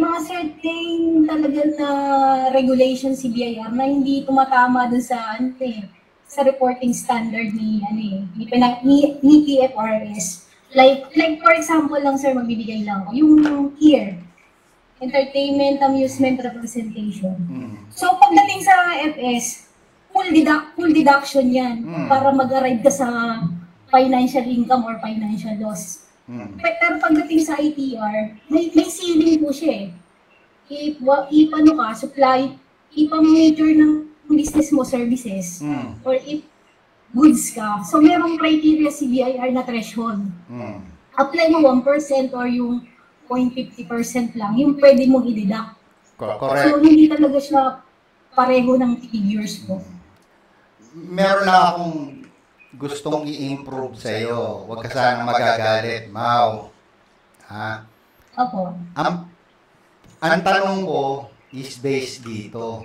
mga certain talaga na regulation C B I R na hindi tumatama dun sa ano eh, sa reporting standard ni ano eh, ni, pina- ni, ni T F R S. Like like for example lang sir, magbibigay lang ako yung here, entertainment, amusement, representation. Mm. So pagdating sa F S, full deduct full deduction 'yan Mm. para mag-arrive ka sa financial income or financial loss. Mm. Pero pagdating sa I T R, may, may ceiling po siya eh. If, wa- if ano ka, supply, if ang major ng business mo, services, Mm. or if goods ka, so merong criteria C B I R na threshold. Mm. Apply mo one percent or yung zero point five zero percent lang, yung pwede mong i-deduct. Co- So Correct. hindi talaga siya pareho ng figures mo. Meron lang akong gustong i-improve sa'yo. Huwag ka sanang magagalit, Mau. Ha? Opo. Ang, ang tanong ko is based dito.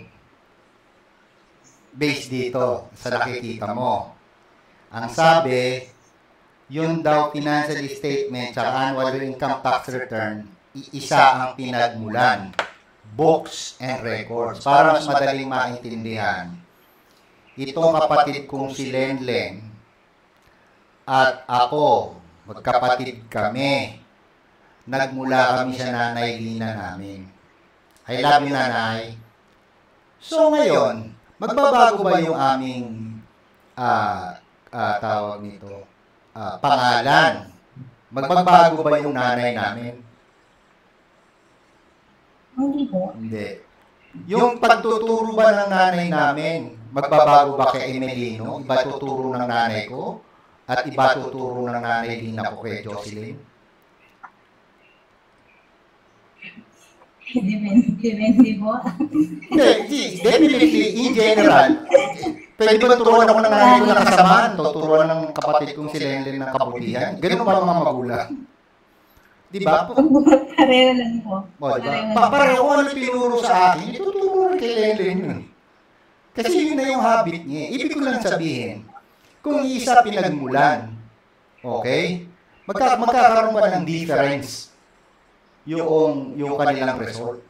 Based dito sa nakikita mo. Ang sabi, yun daw financial statement sa annual income tax return, iisa ang pinagmulan. Books and records. Para mas madaling maintindihan, itong kapatid kong si Lenlen at ako, magkapatid kami, nagmula kami sa nanay Lina namin. I love you, nanay. So ngayon, magbabago ba yung aming ah ah, tawag nito, ah, pangalan? Magbabago ba yung nanay namin? Hindi po. Hindi. Yung pagtuturo ba ng nanay namin, magbabago ba kay Emelino? Iba tuturo ng nanay ko? At iba tuturo ng nanay Lina ko kay Jocelyn? Depende, depende po. Hindi, di- definitely, in general, pwede ba turuan ako ng nanay ko na kasamaan? Tuturuan ng kapatid kong si Lenlen ng kabutihan? Ganun ba mga magulang? Di ba? Pareho lang po. O, diba? Pareho lang. Pa pareho kung ano tinuro sa akin, ituturo rin kay Lenlen yun. Kasi yun na yung habit niya. Ibig ko lang sabihin, kung isa pinagmulan, okay, magka magkakaroon pa ng difference yung, yung kanilang result.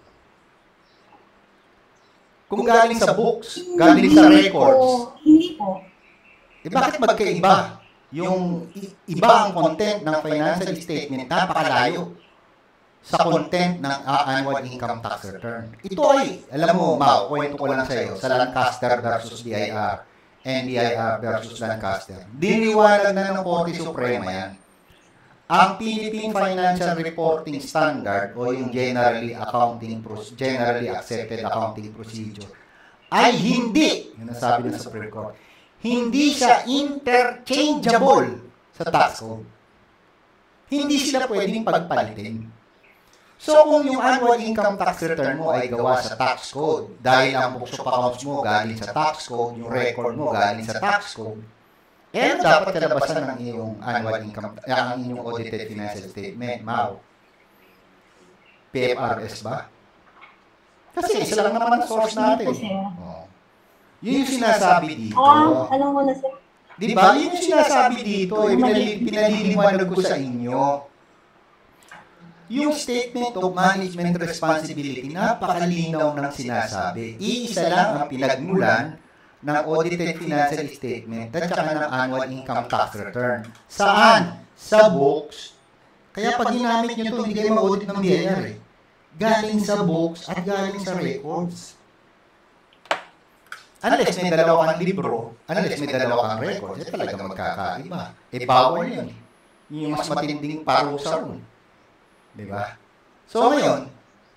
Kung galing sa books, galing sa Hindi records, po. Hindi po. eh bakit magkaiba? Yung i- iba ang content ng financial statement, napakalayo sa content ng uh, annual income tax return. Ito ay, alam mo, Mau, kwento ko lang sa iyo, sa Lancaster versus D I R, N D I R versus Lancaster. Diniwanag na ng Korte Suprema yan. Ang Philippine Financial Reporting Standard o yung Generally Accounting Pro- Generally Accepted Accounting Procedure ay hindi, yun ang sabi ng Supreme Court, hindi siya interchangeable sa tax code. Hindi sila pwedeng pagpalitin. So kung yung annual income tax return mo ay gawa sa tax code, dahil ang books of accounts mo galing sa tax code, yung record mo galing sa tax code, eh ano dapat kalabasan ng iyong annual income, ang inyong audited financial statement, Mau? P F R S ba? Kasi isa lang naman ang source natin. Kasi, Oh. Yun yung sinasabi dito. ah, alam ko na sir. Di ba? Yun yung sinasabi dito. Eh, pinali- pinaliliwanag ko sa inyo. Yung statement of management responsibility, napakalinaw ng sinasabi. Iisa lang ang pinagmulan ng audited financial statement at saka ng annual income tax return. Saan? Sa books. Kaya pag ginamit nyo ito, hindi kayo ma-audit ng B I R eh. Galing sa books at galing sa records. Unless may dalawa kang libro, unless may dalawa kang records, eh talaga magkakaiba. Eh bawal yun. Yung mas matinding parusa ron. Diba? So ngayon,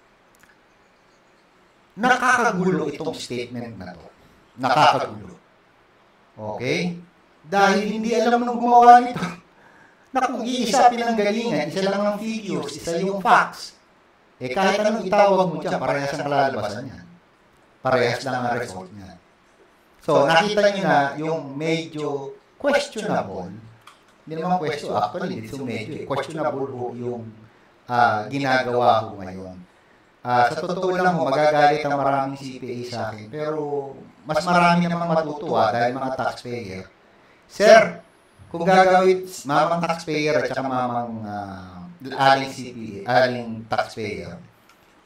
nakakagulo itong statement na to. Nakakagulo. Okay? Dahil hindi alam nung gumawa nito na kung iisa pinanggalingan, isa lang ang figures, isa yung facts. Eh kahit anong itawag mo dyan, parehas ang kalalabasan niya. Parehas lang ang result niya. So, nakita niyo na yung medyo questionable. Hindi naman question, actually, it's so medyo eh. Questionable ho yung uh, ginagawa ko ngayon. Uh, sa totoo lang ho, magagalit ang maraming C P A sa akin. Pero, mas marami namang matutuwa dahil mga taxpayer. Sir, kung gagawin, mamang taxpayer at saka mamang uh, aling C P A, aling taxpayer,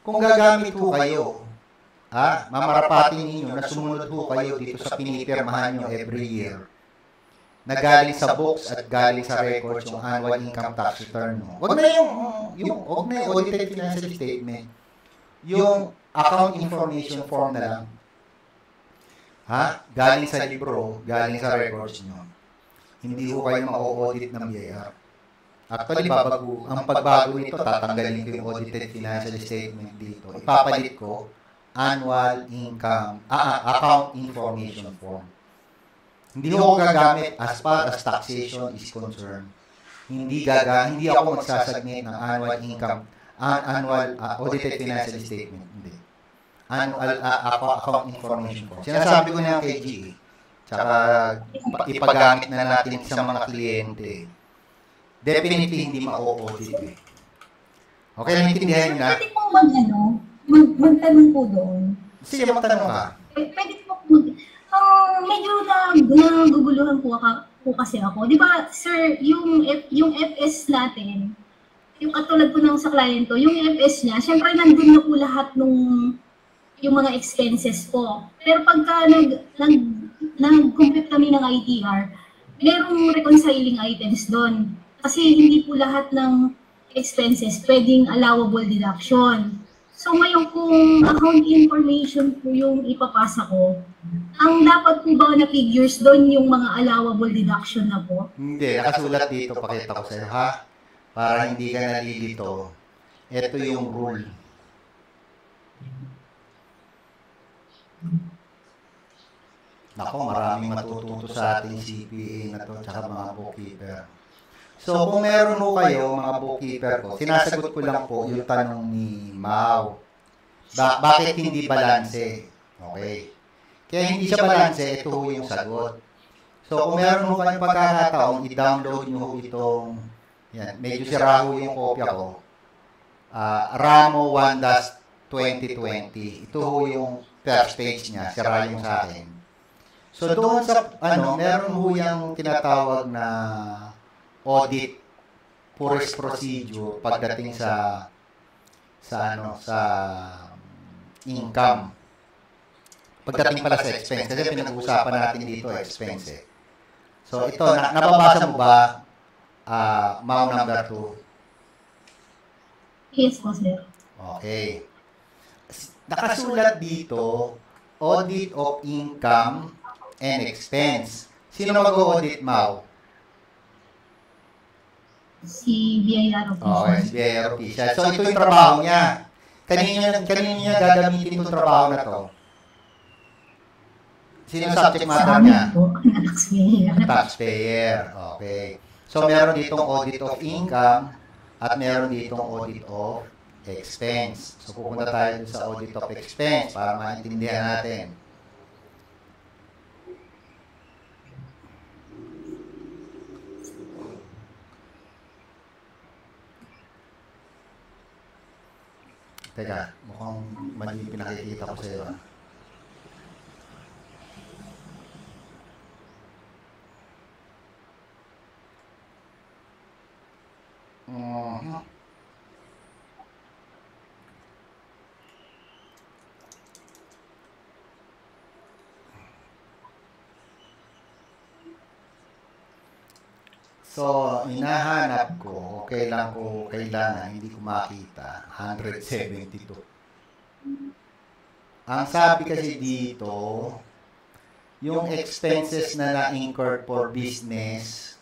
kung gagamit ho kayo, ha, mamarapatin ninyo na sumunod ho kayo dito sa pinipirmahan nyo every year, na galing sa books at galing sa records yung annual income tax return mo. Huwag na yung, yung, huwag na yung audited financial statement. Yung account information form na lang. Ha? Galing sa libro, galing sa records nyo. Hindi ho kayo ma-audit ng B I R. Actually, babago, ang pagbago nito, tatanggalin ko yung audited financial statement dito. Ipapalit ko, annual income, ah, ah, account information form. Hindi ko gagamit as far as taxation is concerned. Hindi gaga, hindi ako magsasubmit ng annual income, an annual uh, audited financial statement. Hindi. Annual uh, account information form. Sinasabi ko na kay G E. Tsaka ipagamit na natin sa mga kliyente. Definitely hindi ma-audit eh. Okay, naintindihan nyo na? Pwede po mag, ano, mag, magtanong po doon. Sige, magtanong ka. Pwede po mag, uh, medyo na, naguguluhan po, ka, po kasi ako. Di ba, sir, yung, F, yung F S natin, yung katulad po ng sa client ko, yung F S niya, syempre nandun na po lahat nung, yung mga expenses po. Pero pagka nag, nag, nag-complete kami ng I T R, merong reconciling items doon. Kasi hindi po lahat ng expenses pwedeng allowable deduction. So ngayon kung account information po yung ipapasa ko, ang dapat po ba na figures doon yung mga allowable deduction na po? Hindi, nakasulat dito, pakita ko sa'yo, ha? Para hindi ka nalilito. Ito yung rule. Nako, maraming matututo sa ating C P A na to, tsaka mga bookkeeper. So, kung meron ho kayo, mga bookkeeper ko, sinasagot ko lang po yung tanong ni Mau. Ba bakit hindi balanse? Okay. Kaya hindi siya balanse, ito ho yung sagot. So, kung meron ho kayong pagkakataon, i-download nyo ho itong, yan, medyo sira ho yung kopya ko. Uh, Ramo one dash twenty twenty. Ito ho yung first page niya, sira yung sa akin. So, doon sa, ano, meron ho yung tinatawag na audit purist procedure pagdating sa sa ano sa income. Pagdating pala sa expense kasi pinag-uusapan natin dito expense. Eh. So ito na, nababasa mo ba uh, Mau number two? Yes po, sir. Okay. Nakasulat dito audit of income and expense. Sino mag-audit, Mau? Si B I R official. Okay, si B I R official. So, ito yung trabaho niya. Kanino, kanino niya gagamitin itong trabaho na to? Sino yung subject matter niya? Po, taxpayer. Taxpayer. Okay. So, meron ditong audit of income at meron ditong audit of expense. So, pupunta tayo sa audit of expense para maintindihan natin. Teka, mukhang mali pinakikita ko sa iyo. Uh-huh. So, hinahanap ko, kailan ko, kailangan, hindi ko makita, one seventy-two. Ang sabi kasi dito, yung expenses na na-incurred for business,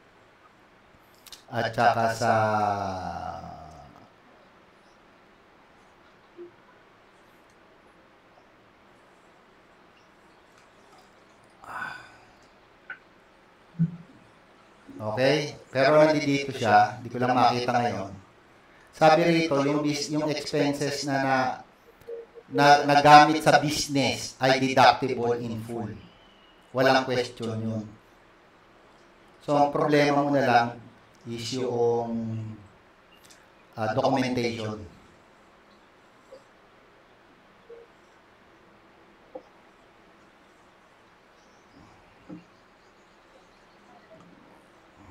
at saka sa okay? Pero nandito siya, hindi ko lang makita ngayon. Sabi rito, yung, yung expenses na, na, na nagamit sa business ay deductible in full. Walang question yun. So, ang problema mo na lang is yung uh, documentation.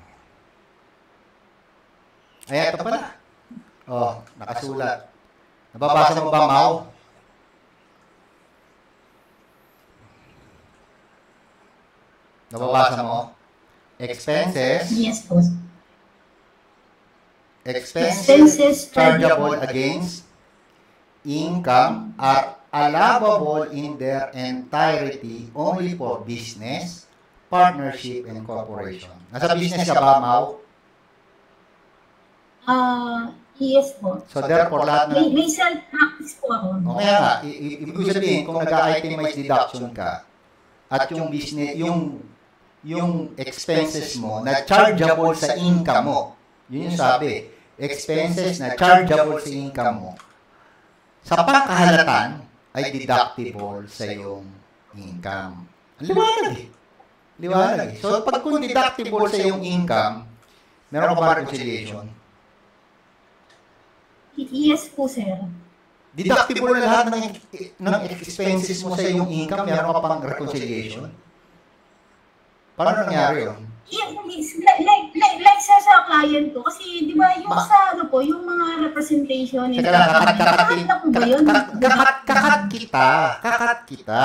Ay, ito pala. Oh, nakasulat. Nababasa mo ba, Mau? Nababasa mo? Expenses, Yes po. expenses Expenses chargeable against income are allowable in their entirety only for business, partnership, and corporation. Nasa business ka ba, Mau? Ah, yes po. So therefore, lahat May, ng... may self-practice po ako. O kaya nga, i- i- ibig sabihin, kung nag-itemize deduction ka, at yung business, yung yung expenses mo na chargeable sa income mo, yun yung sabi, expenses na chargeable sa income mo, sa pangkahalatan, ay deductible sa iyong income. Ang liwanag eh. Liwanag eh. So, pag kung deductible sa iyong income, meron ka ba reconciliation? Yes po, sir. Deductible na lahat ng, ng expenses mo sa iyong income, meron ka pang reconciliation? Paano nangyari yun? Yeah, like, like, like, like sa, sa client ko, kasi di ba yung Ma- sa ano po, yung mga representation, Teka lang, kakat, kakat, kakat na po ba yun? kakat, kakat, kakat kita, kakat kita.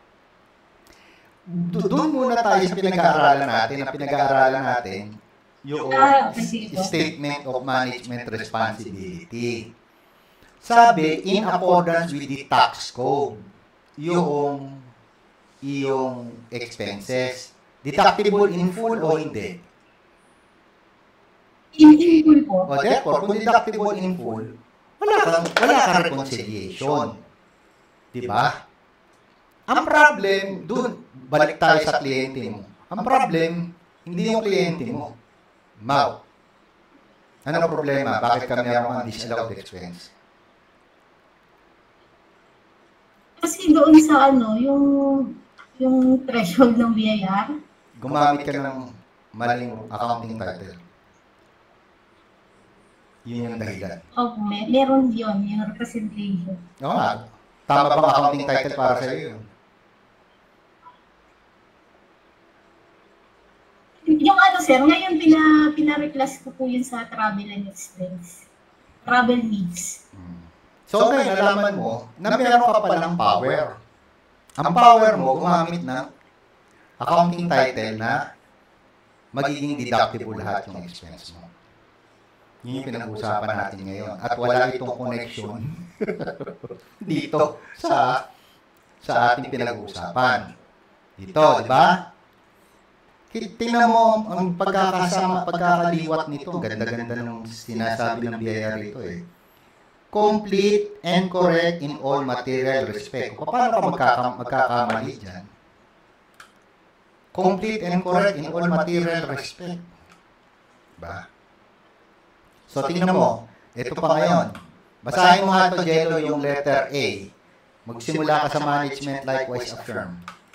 Do- Doon muna tayo sa pinag-aaralan natin, ang pinag-aaralan natin, yung Ah, okay, sige po. Statement of Management Responsibility. Sabi, in accordance with the tax code, yung, yung expenses, deductible in full o hindi? In, in full po. O therefore, kung deductible in full, wala kang, wala kang reconciliation. Diba? Ang problem, dun, balik tayo sa kliyente mo. Ang problem, hindi yung kliyente mo. Mau. Ano ang problema? Bakit ka meron kang disallowed expense? Kasi doon sa ano, yung yung threshold ng B I R, Gumamit ka ng maling accounting title. Yun yung dahilan. oh, may, meron yun, yung representation. Oo nga. Tama bang accounting title para sa iyo? Yung ano sir, ngayon pina, pina-reclass ko po yun sa travel and expense. Travel needs. So ngayon, nalaman mo na meron ka palang power. Ang power mo, gumamit ng accounting title na magiging deductible lahat yung expense mo. Yun yung pinag-uusapan natin ngayon. At wala itong connection dito sa sa ating pinag-uusapan. Dito, di ba? Tingnan mo ang pagkakasama, pagkakaliwat nito. Ganda-ganda ng sinasabi ng B I R ito eh. Complete and correct in all material respect. Paano ka magkaka magkakamali dyan? Complete and correct in all material respect. Ba? So, tingnan mo. Ito pa ngayon. Basahin mo nga ito, Jello, yung letter A. Magsimula ka sa management likewise affirm.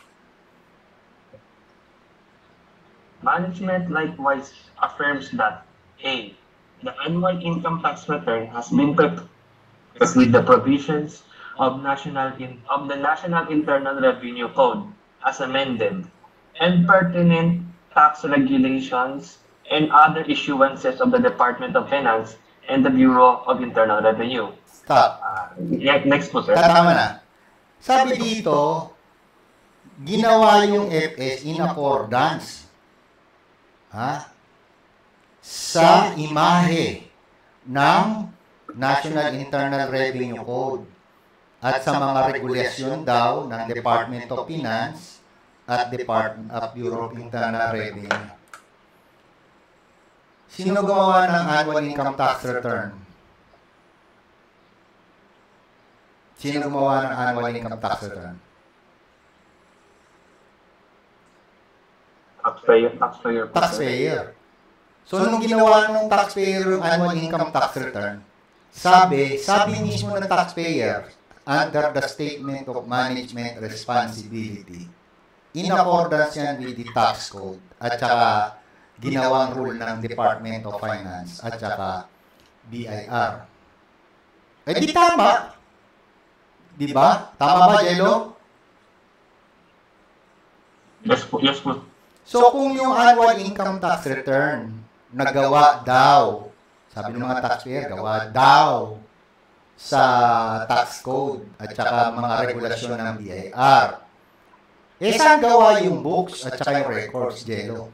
Management likewise affirms that A. The annual income tax return has been prepared with the provisions of national in, of the National Internal Revenue Code as amended and pertinent tax regulations and other issuances of the Department of Finance and the Bureau of Internal Revenue. Stop. Uh, next po, sir. Tama na. Sabi dito, ginawa yung F S in accordance ha, sa imahe ng National Internal Revenue Code at sa mga regulasyon daw ng Department of Finance at Department of Bureau of Internal Revenue. Sino gumawa ng annual income tax return? Sino gumawa ng annual income tax return? Taxpayer, taxpayer. po, sir. Taxpayer. So, nung ginawa ng taxpayer yung annual income tax return, sabi, sabi mismo ng taxpayer, under the Statement of Management Responsibility, in accordance yan with the tax code, at saka ginawang rule ng Department of Finance, at saka B I R. Eh di tama. Di ba? Tama ba, Jello? Yes po, yes po. So, kung yung annual income tax return nagawa daw, sabi ng mga taxpayer, gawa daw sa tax code at saka mga regulasyon ng B I R. Eh, saan gawa yung books at saka yung records, Jello?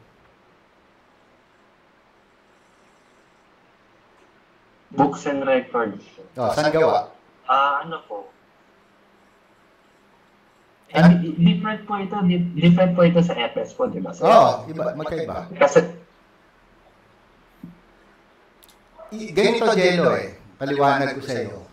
Books and records. O, saan gawa? Ah, ano po? Eh, di- different po ito, di- different po ito sa F S po, di ba? Oo, oh, iba, magkaiba. Kasi, I- ganito, Jello, eh. Paliwanag ko sa iyo.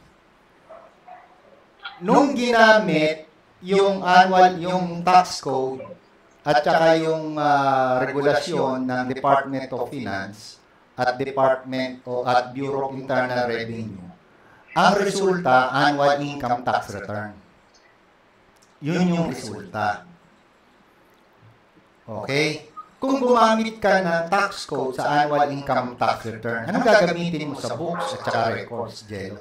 Nung ginamit yung annual, yung tax code at saka yung ah, regulasyon ng Department of Finance at Department o at Bureau of Internal Revenue, ang resulta, annual income tax return. Yun yung resulta. Okay? Kung gumamit ka ng tax code sa annual income tax return, anong gagamitin mo sa books at saka records, Jello?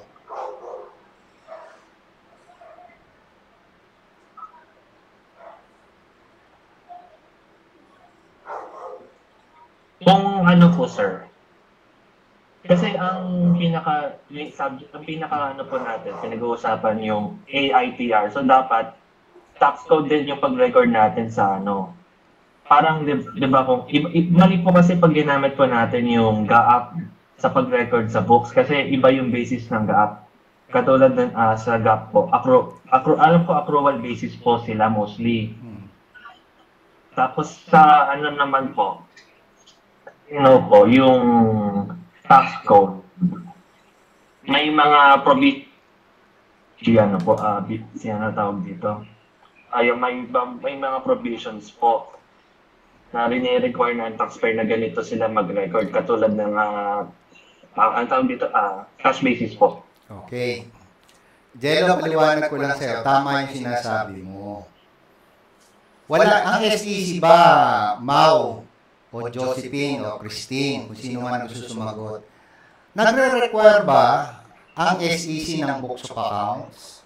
kung ano po, sir, kasi ang pinaka, yung subject, ang pinaka ano po natin, pinag-uusapan yung A I T R. So, dapat tax code din yung pag-record natin sa ano. Parang, di, di ba, kung, i, i, mali po kasi pag ginamit po natin yung G A A P sa pag-record sa books kasi iba yung basis ng G A A P. Katulad ng uh, sa G A A P po, accru, accru, alam ko accrual basis po sila mostly. Hmm. Tapos sa ano naman po, you know po, yung tax code, may mga provision, ano po, uh, siya na tawag dito, ay may, may mga provisions po na rini-require ng taxpayer na ganito sila mag-record katulad ng uh, uh, ang tawag dito, uh, cash basis po. Okay. Jello, paliwanag ko lang sa'yo. Tama yung sinasabi mo. Wala, ang S E C ba, Mau, o Josephine, o Christine, kung sino man gusto sumagot, nagre-require ba ang S E C ng books of accounts?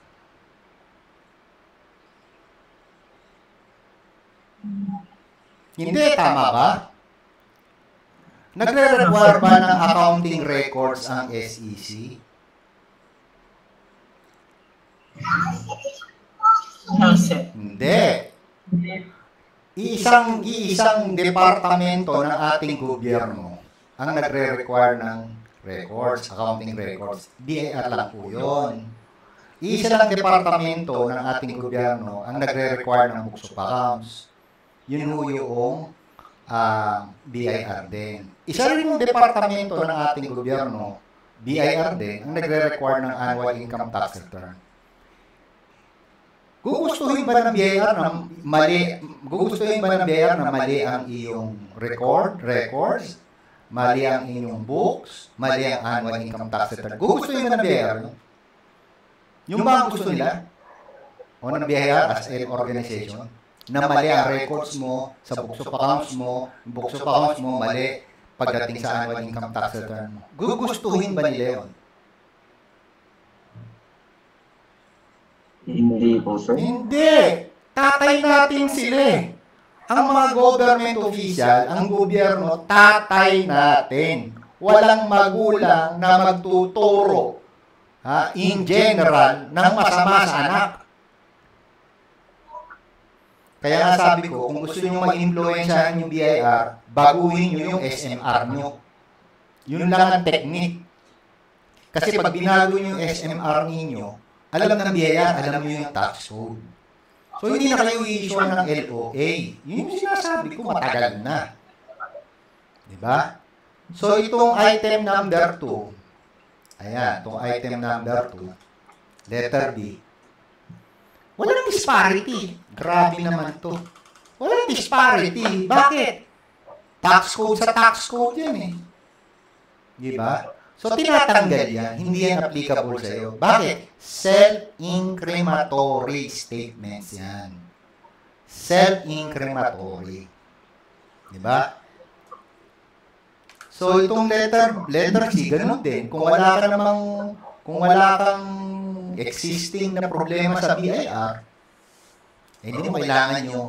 Hindi, tama ba? Nagre-require ba ng accounting records ang S E C? No, sir. Hindi. Iisang iisang departamento ng ating gobyerno ang nagre-require ng records, accounting records. D I R lang po yun. Iisa lang departamento ng ating gobyerno ang nagre-require ng books of accounts. Yun ho yung uh, B I R din. Isa rin yung departamento ng ating gobyerno, B I R din, ang nagre-require ng annual income tax return. Gugustuhin ba ng B I R na mali, gugustuhin ba ng B I R na mali ang iyong record, records, mali ang inyong books, mali ang annual income tax return? Gugustuhin ba ng B I R? Yung ba ang gusto nila? O ng B I R as an organization? Na mali ang records mo sa books of accounts mo, books of accounts mo mali pagdating sa annual income tax return mo. Gugustuhin ba nila yun? Hindi po, sir. Hindi. Tatay natin sila eh. Ang mga government official, ang gobyerno, tatay natin. Walang magulang na magtuturo ha, in general ng masama sa anak. Kaya nga sabi ko, kung gusto nyo mag-influensyahan yung B I R, baguhin nyo yung S M R nyo. Yun lang ang technique. Kasi pag binago nyo yung S M R ninyo, alam ng B I R, alam nyo yung tax code. So, hindi na kayo i-issue ng L O A. Yun yung sinasabi ko, matagal na. Diba? So, itong item number two, ayan, itong item number two, letter B, walang disparity. Grabe naman to. Walang disparity. Bakit? Tax code sa tax code yan eh. Diba? So, tinatanggal yan. Hindi yan applicable sa iyo. Bakit? Self-incrematory statements yan. Self-incrematory. Diba? So, itong letter, letter C, ganun din. Kung wala ka namang, kung wala kang existing na problema sa B I R, hindi mo kailangan yung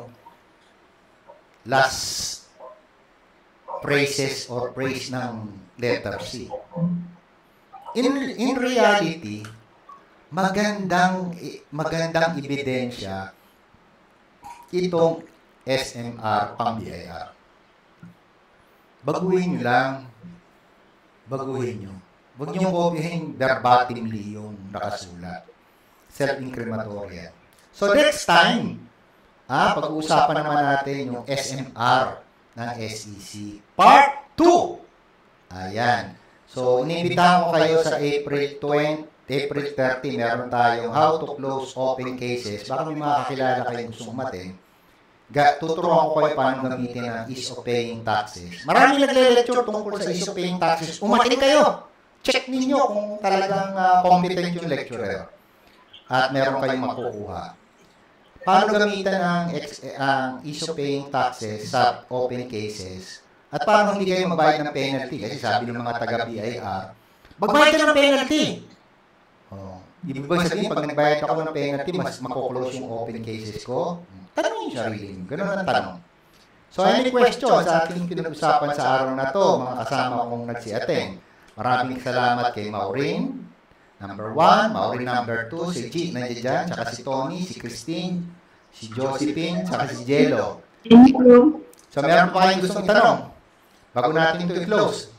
last phrases or phrase ng letter C. In, in reality, magandang magandang ebidensya itong S M R pang B I R. Baguhin nyo lang. Baguhin nyo. Huwag nyo kopyahin verbatimly yung nakasulat. Self-incriminatory. So next time, ah, pag-uusapan naman natin yung S M R ng S E C. Part two! Ayan. So, inibitahan ko kayo sa April twentieth, April thirtieth, meron tayong How to Close Open Cases. Baka may mga kakilala kayong gusto umatin. Tuturuan ko kayo paano gamitin ang ease of paying taxes. Maraming nagle-lecture tungkol sa ease of paying taxes. Umatin kayo! Check ninyo kung talagang uh, competent yung lecturer. At meron kayong makukuha. Paano gamitan ang, ang ease of paying taxes sa open cases? At paano hindi kayo magbayad ng penalty? Kasi sabi ng mga taga-B I R, magbayad ka ng penalty! Oh, ibig sabihin, pag nagbayad ako ng penalty, mas makuklose yung open cases ko. Tanong yung sarili nyo. Ganun ang tanong. So, any questions sa ating pinag-usapan sa araw na to, mga kasama kong nagsi-attend? Maraming salamat kay Maureen, number one, Maureen number two, si G, nandiyan dyan, tsaka si Tony, si Christine, si Josephine, tsaka si Jello. Thank you. So, meron pa kayong gustong tanong? Bago natin ito i-close.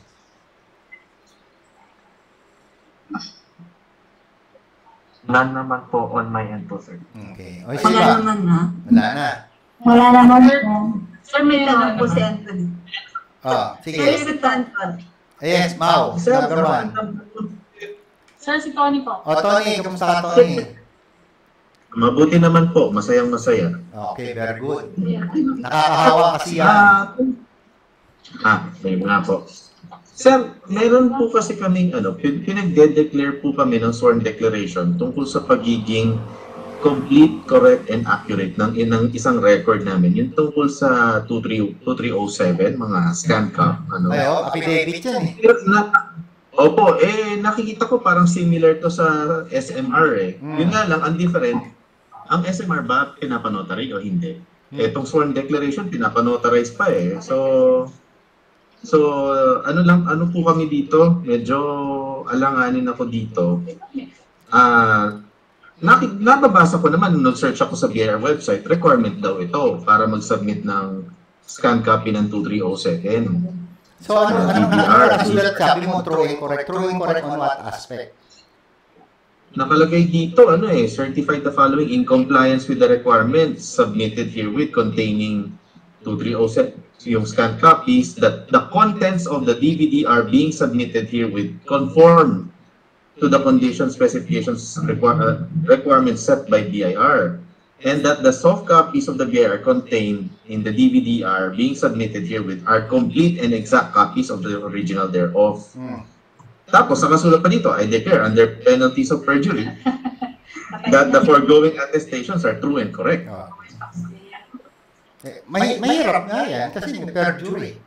None naman po on my end po, sir. Okay. O, Wala sila? naman na. Wala na. Wala naman po. Sir, may Tanong tanong po si Anthony. Oh, sige. Sir, si Anthony. Yes, Mau, number one. Sir, si Tony po. O, Tony, kumusta ka, Tony? Mabuti naman po, masayang masaya. Okay, very good. Nakakahawa kasi yan. Ah, ah, may nga po. Sir, meron po kasi kaming ano, pin- pinagde-declare po kami ng sworn declaration tungkol sa pagiging complete, correct, and accurate ng, ng isang record namin. Yung tungkol sa two three oh seven, mga scan cap. Ano. Ay, oh, affidavit yan eh. Pero na, opo, eh, nakikita ko parang similar to sa S M R eh. Mm. Yun nga lang, ang different, ang S M R ba pinapanotary o hindi? Mm. Etong sworn declaration, pinapanotarize pa eh. So, so ano lang, ano po kami dito? Medyo alanganin ako dito. Ah, Naki, nababasa ko naman, nag-search ako sa B I R website, requirement daw ito para mag-submit ng scan copy ng two three oh seven. So, ano, ano, ano, ano, nakasulat sabi mo, true and correct. True and correct on what aspect? Nakalagay dito, ano eh, certified the following in compliance with the requirements submitted herewith containing two three oh seven, yung scan copies, that the contents of the D V D are being submitted herewith conform to the condition specifications require, uh, requirements set by B I R, and that the soft copies of the B I R contained in the D V D are being submitted herewith are complete and exact copies of the original thereof. Hmm. Tapos, nakasulat pa dito, I declare under penalties of perjury that the foregoing attestations are true and correct. Oh. Eh, may, mahirap nga yan kasi may perjury.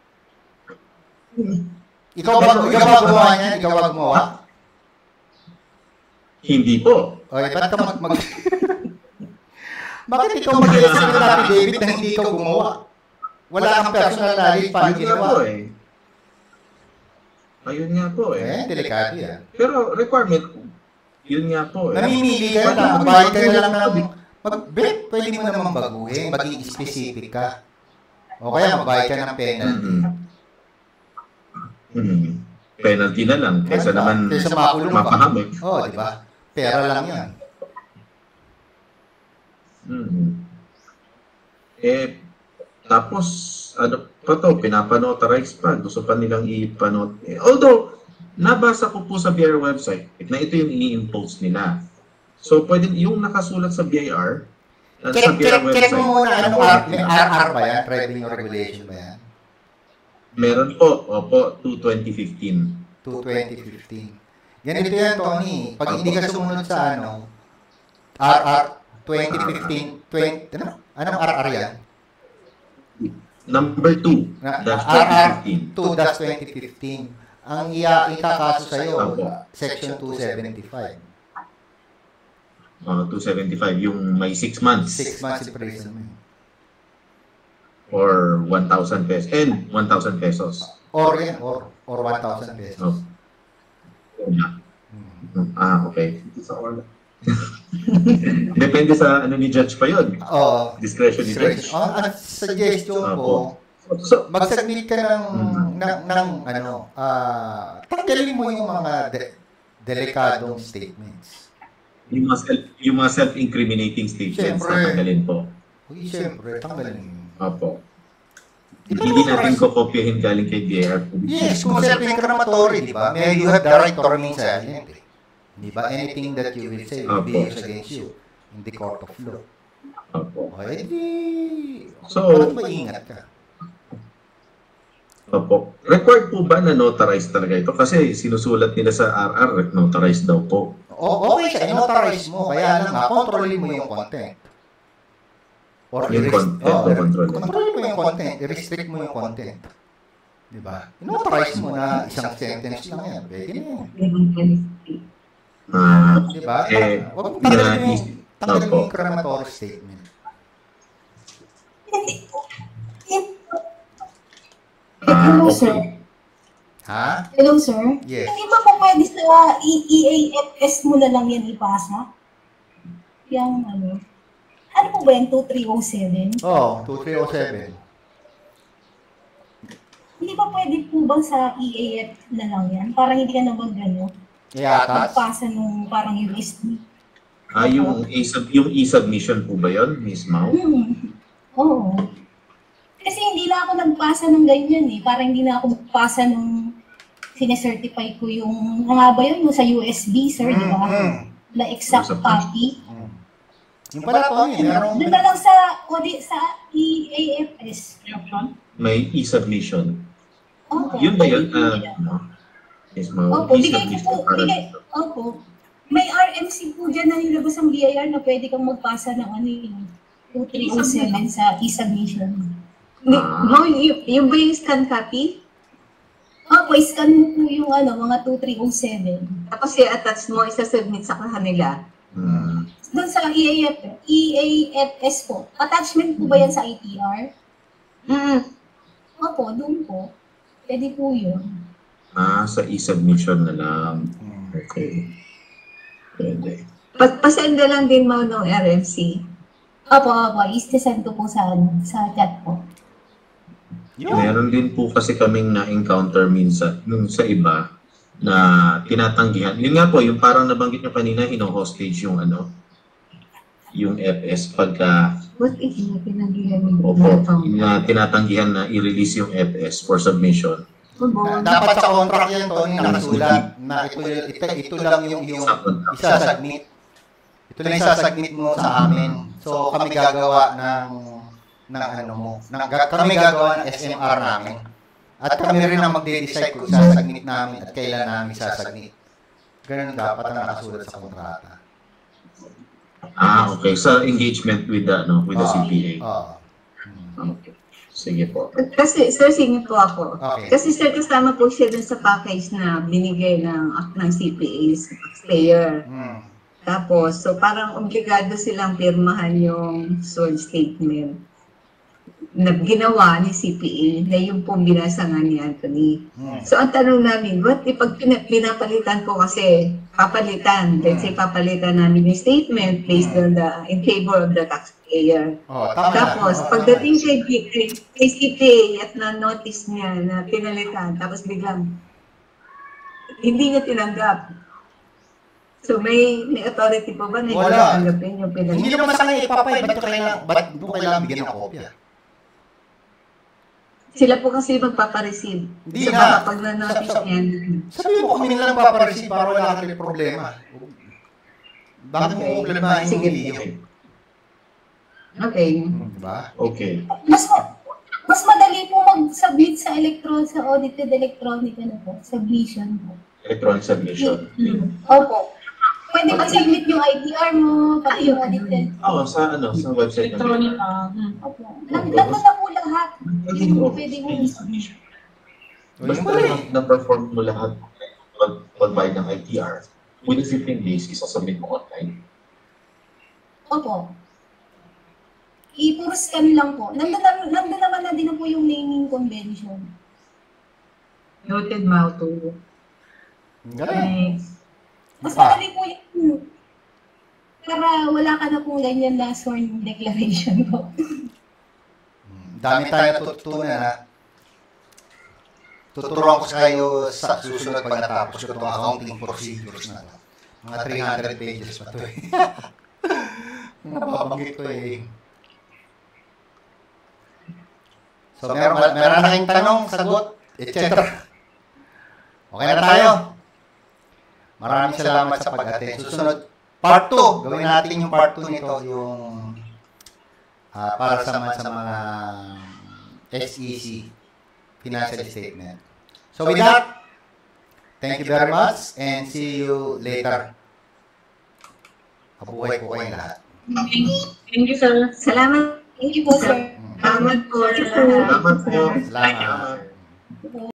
Ikaw ba, ikaw ba gumawa niyan? Ikaw ba gumawa? Hindi po. O, eh, ba't ka mag... mag Bakit ikaw mag-execute ng affidavit na hindi ikaw gumawa? Wala kang personal knowledge paano Ayun nga ginawa? po eh. Ayun nga po eh. Eh, delikado yan. Pero requirement, yun nga po eh. Namimili ka na, magbayad ka na lang ng... Mag, bet, pwede mo naman baguhin, maging specific ka. O kaya magbayad ka ng penalty. Mm-hmm. Hmm. Penalty na lang, kaysa Ano ba? naman Kaysa makulong ka. mapahamak. Oo, oh, di ba? Pera lang yan. Mm-hmm. Eh, tapos, ano pa to, pinapanotarize pa, gusto pa nilang ipanot. Eh, although, nabasa ko po sa B I R website na ito yung i-impose nila. So, pwede, yung nakasulat sa B I R, uh, sa Check, B I R check, check website, mo muna, anong R, may R R ba yan? Revenue Regulation ba yan? meron po, opo, to twenty fifteen. to twenty fifteen. Ganito yan, Tony. Pag hindi ka sumunod sa ano, R R twenty fifteen, twenty, ano? Anong R R yan? Number two, Na- dash R R twenty fifteen. two dash twenty fifteen. Ang iya, ikakaso sa'yo, Opo. Section two seventy-five. Uh, two seventy-five, yung may six months. Six months imprisonment. Or one thousand pesos. And one thousand pesos. Or yan, or, or one thousand pesos. Oh. Yeah. Hmm. Ah, okay. Depende sa ano ni judge pa yun. Oo. Discretion ni judge. Ang ang suggestion ko, So, mag-submit ka ng, Mm. ng, ng ano, ah, tanggalin mo yung mga de- delikadong statements. yung mga, self, yung mga self-incriminating statements Siyempre. na tanggalin po. Uy, siyempre, tanggalin mo. Opo. Hindi natin ko kopyahin galing kay D R. Yes, kung self-incriminatory, di ba? May you have the right to remain silent. Eh. Di ba? Anything that you will say will be Opo. used against you in the court of law. Opo. O, edi, So- parang maingat ka. Opo. Required po ba na notarize talaga ito? Kasi sinusulat nila sa R R, notarize daw po. O, okay siya, inotarize mo, kaya lang nga, kontrolin mo yung content. Or Yung i-rest- content, oh, o control. kontrolin mo yung content, i-restrict mo yung content. Di ba? Inotarize mo na isang sentence lang yan, pwede na yan. Ah, Di ba? Eh, Huwag mo tanggalin mo yung, ina- tanggalin mo Opo. yung incriminatory statement. ah, Hello, sir. okay. Ha? Hello, sir. Yes. Hindi ba po pwede sa E A F S mo na lang yan ipasa? Yung ano? Ano po ba yan? two three oh seven? Oh, two three oh seven. Hindi ba pwede po bang sa E A F na lang yan? Parang hindi ka na mag ano? Iatas? Magpasa nung parang U S B. Ah, yung, e-sub- yung e-submission po ba yun, Miss Mau? Hmm. Oo. Kasi hindi na ako nagpasa ng ganyan eh. Parang hindi na ako magpasa nung sinecertify ko yung, ano nga ba yun? Yung sa U S B, sir, di ba? Mm, Na exact Sa- copy. mm. Yung pala po, yun, merong, Doon na lang sa, audit, sa E A F S. May option? May e-submission. Opo. Yun ba yun? Ah, Miss Mau, Opo, bigay ko po, e-submission para bigay, dito. opo. May R M C po dyan na nilabas ang B I R na pwede kang magpasa ng ano yun, two three oh seven sa e-submission. Hindi, Ah. no, yung, yung ba yung scan copy? Opo, scan mo po yung ano, mga two three oh seven. Tapos i-attach mo, isa-submit sa kanila. Hmm. Doon sa E A F, E A F S po. Attachment po ba yan sa I T R? Mm. Opo, doon po. Pwede po yun. Ah, sa e-submission na lang. Mm. Okay. Pwede. Pa pasend na lang din mo ng R M C. Opo, opo. I-send ko po sa, ano, sa chat po. Yun. Meron din po kasi kaming na-encounter minsan nung sa iba na tinatanggihan. Yun nga po, yung parang nabanggit nyo kanina, hino-hostage yung ano, yung F S pagka, What if na pinanggihan mo? opo, na tinatanggihan na i-release yung F S for submission. Na- Dapat sa contract yan, Tony, nakasulat na ito, ito, ito lang yung, yung Sa contract. isasubmit. Ito lang isasubmit mo sa amin. So, kami gagawa ng, ng ano mo, ng, ga- kami gagawa ng S M R namin. At kami rin ang magde-decide kung sasubmit namin at kailan namin sasubmit. Ganun dapat ang nakasulat sa kontrata. Ah, okay. Sa engagement with the, ano, with the C P A. Oo. Okay. Sige po. Kasi, sir, singit po ako. Okay. Kasi, sir, kasama po siya dun sa package na binigay ng, ng C P A sa taxpayer. Hmm. Tapos, so parang obligado silang pirmahan yung source statement na ginawa ni C P A na yung pong binasangan ni Anthony. Hmm. So, ang tanong namin, what if pag pina- pinapalitan ko kasi, papalitan, let's say papalitan namin yung statement based on the, in favor of the taxpayer. Oh, tama na. Tapos, Oo, pagdating kay, kay, kay C P A at na-notice niya na pinalitan, tapos biglang, hindi niya tinanggap. So, may, may authority po ba na hindi Wala. tanggapin yung pinalitan? Hindi naman sa kanya ipapay, ba't kailangan, ba't doon kailangan bigyan ng kopya? Sila po kasi magpapareceive. Hindi so, nga. baka pag na-notice Sa- sa- niya, Sabi mo kami na lang papareceive para wala kang problema. Bakit mo Okay. problemahin yung Sige. video? okay. Hmm, diba? Okay. Mas mas madali po mag-submit sa electron sa audited electronic ano po, submission po. Electronic submission. Opo. Pwede pa submit yung I T R mo, pati yung audited. Oo, sa ano, sa website namin. Electronic, ah, hmm. Opo. Nandun na po lahat. Nandun, Yung oh. pwede mo i-submit. Basta na- na-perform mo lahat pag- pag-buy ng I T R, within fifteen days, isasubmit mo online. Opo. I-puro scan lang po. Nandun, na, nandun naman na din na po yung naming convention. Noted, Mauto. Galing. Thanks. Mas Pa. madali po yun. Para wala ka na pong ganyan na sworn declaration po. Dami tayo natutunan ha. Tuturuan ko sa kayo sa susunod pag natapos ko itong accounting procedures na to. Mga three hundred pages pa ito eh. Napabanggit ko eh. So, meron, meron na kayong tanong, sagot, et cetera. Okay na tayo. Maraming salamat sa pag-attend. Susunod, part two. Gawin natin yung part two nito, yung uh, para sa, sa mga S E C, financial statement. So with that, thank you very much and see you later. Mabuhay po kayong lahat. Thank you, sir. Salamat. Thank you po, sir. Salamat po. Salamat po. Salamat.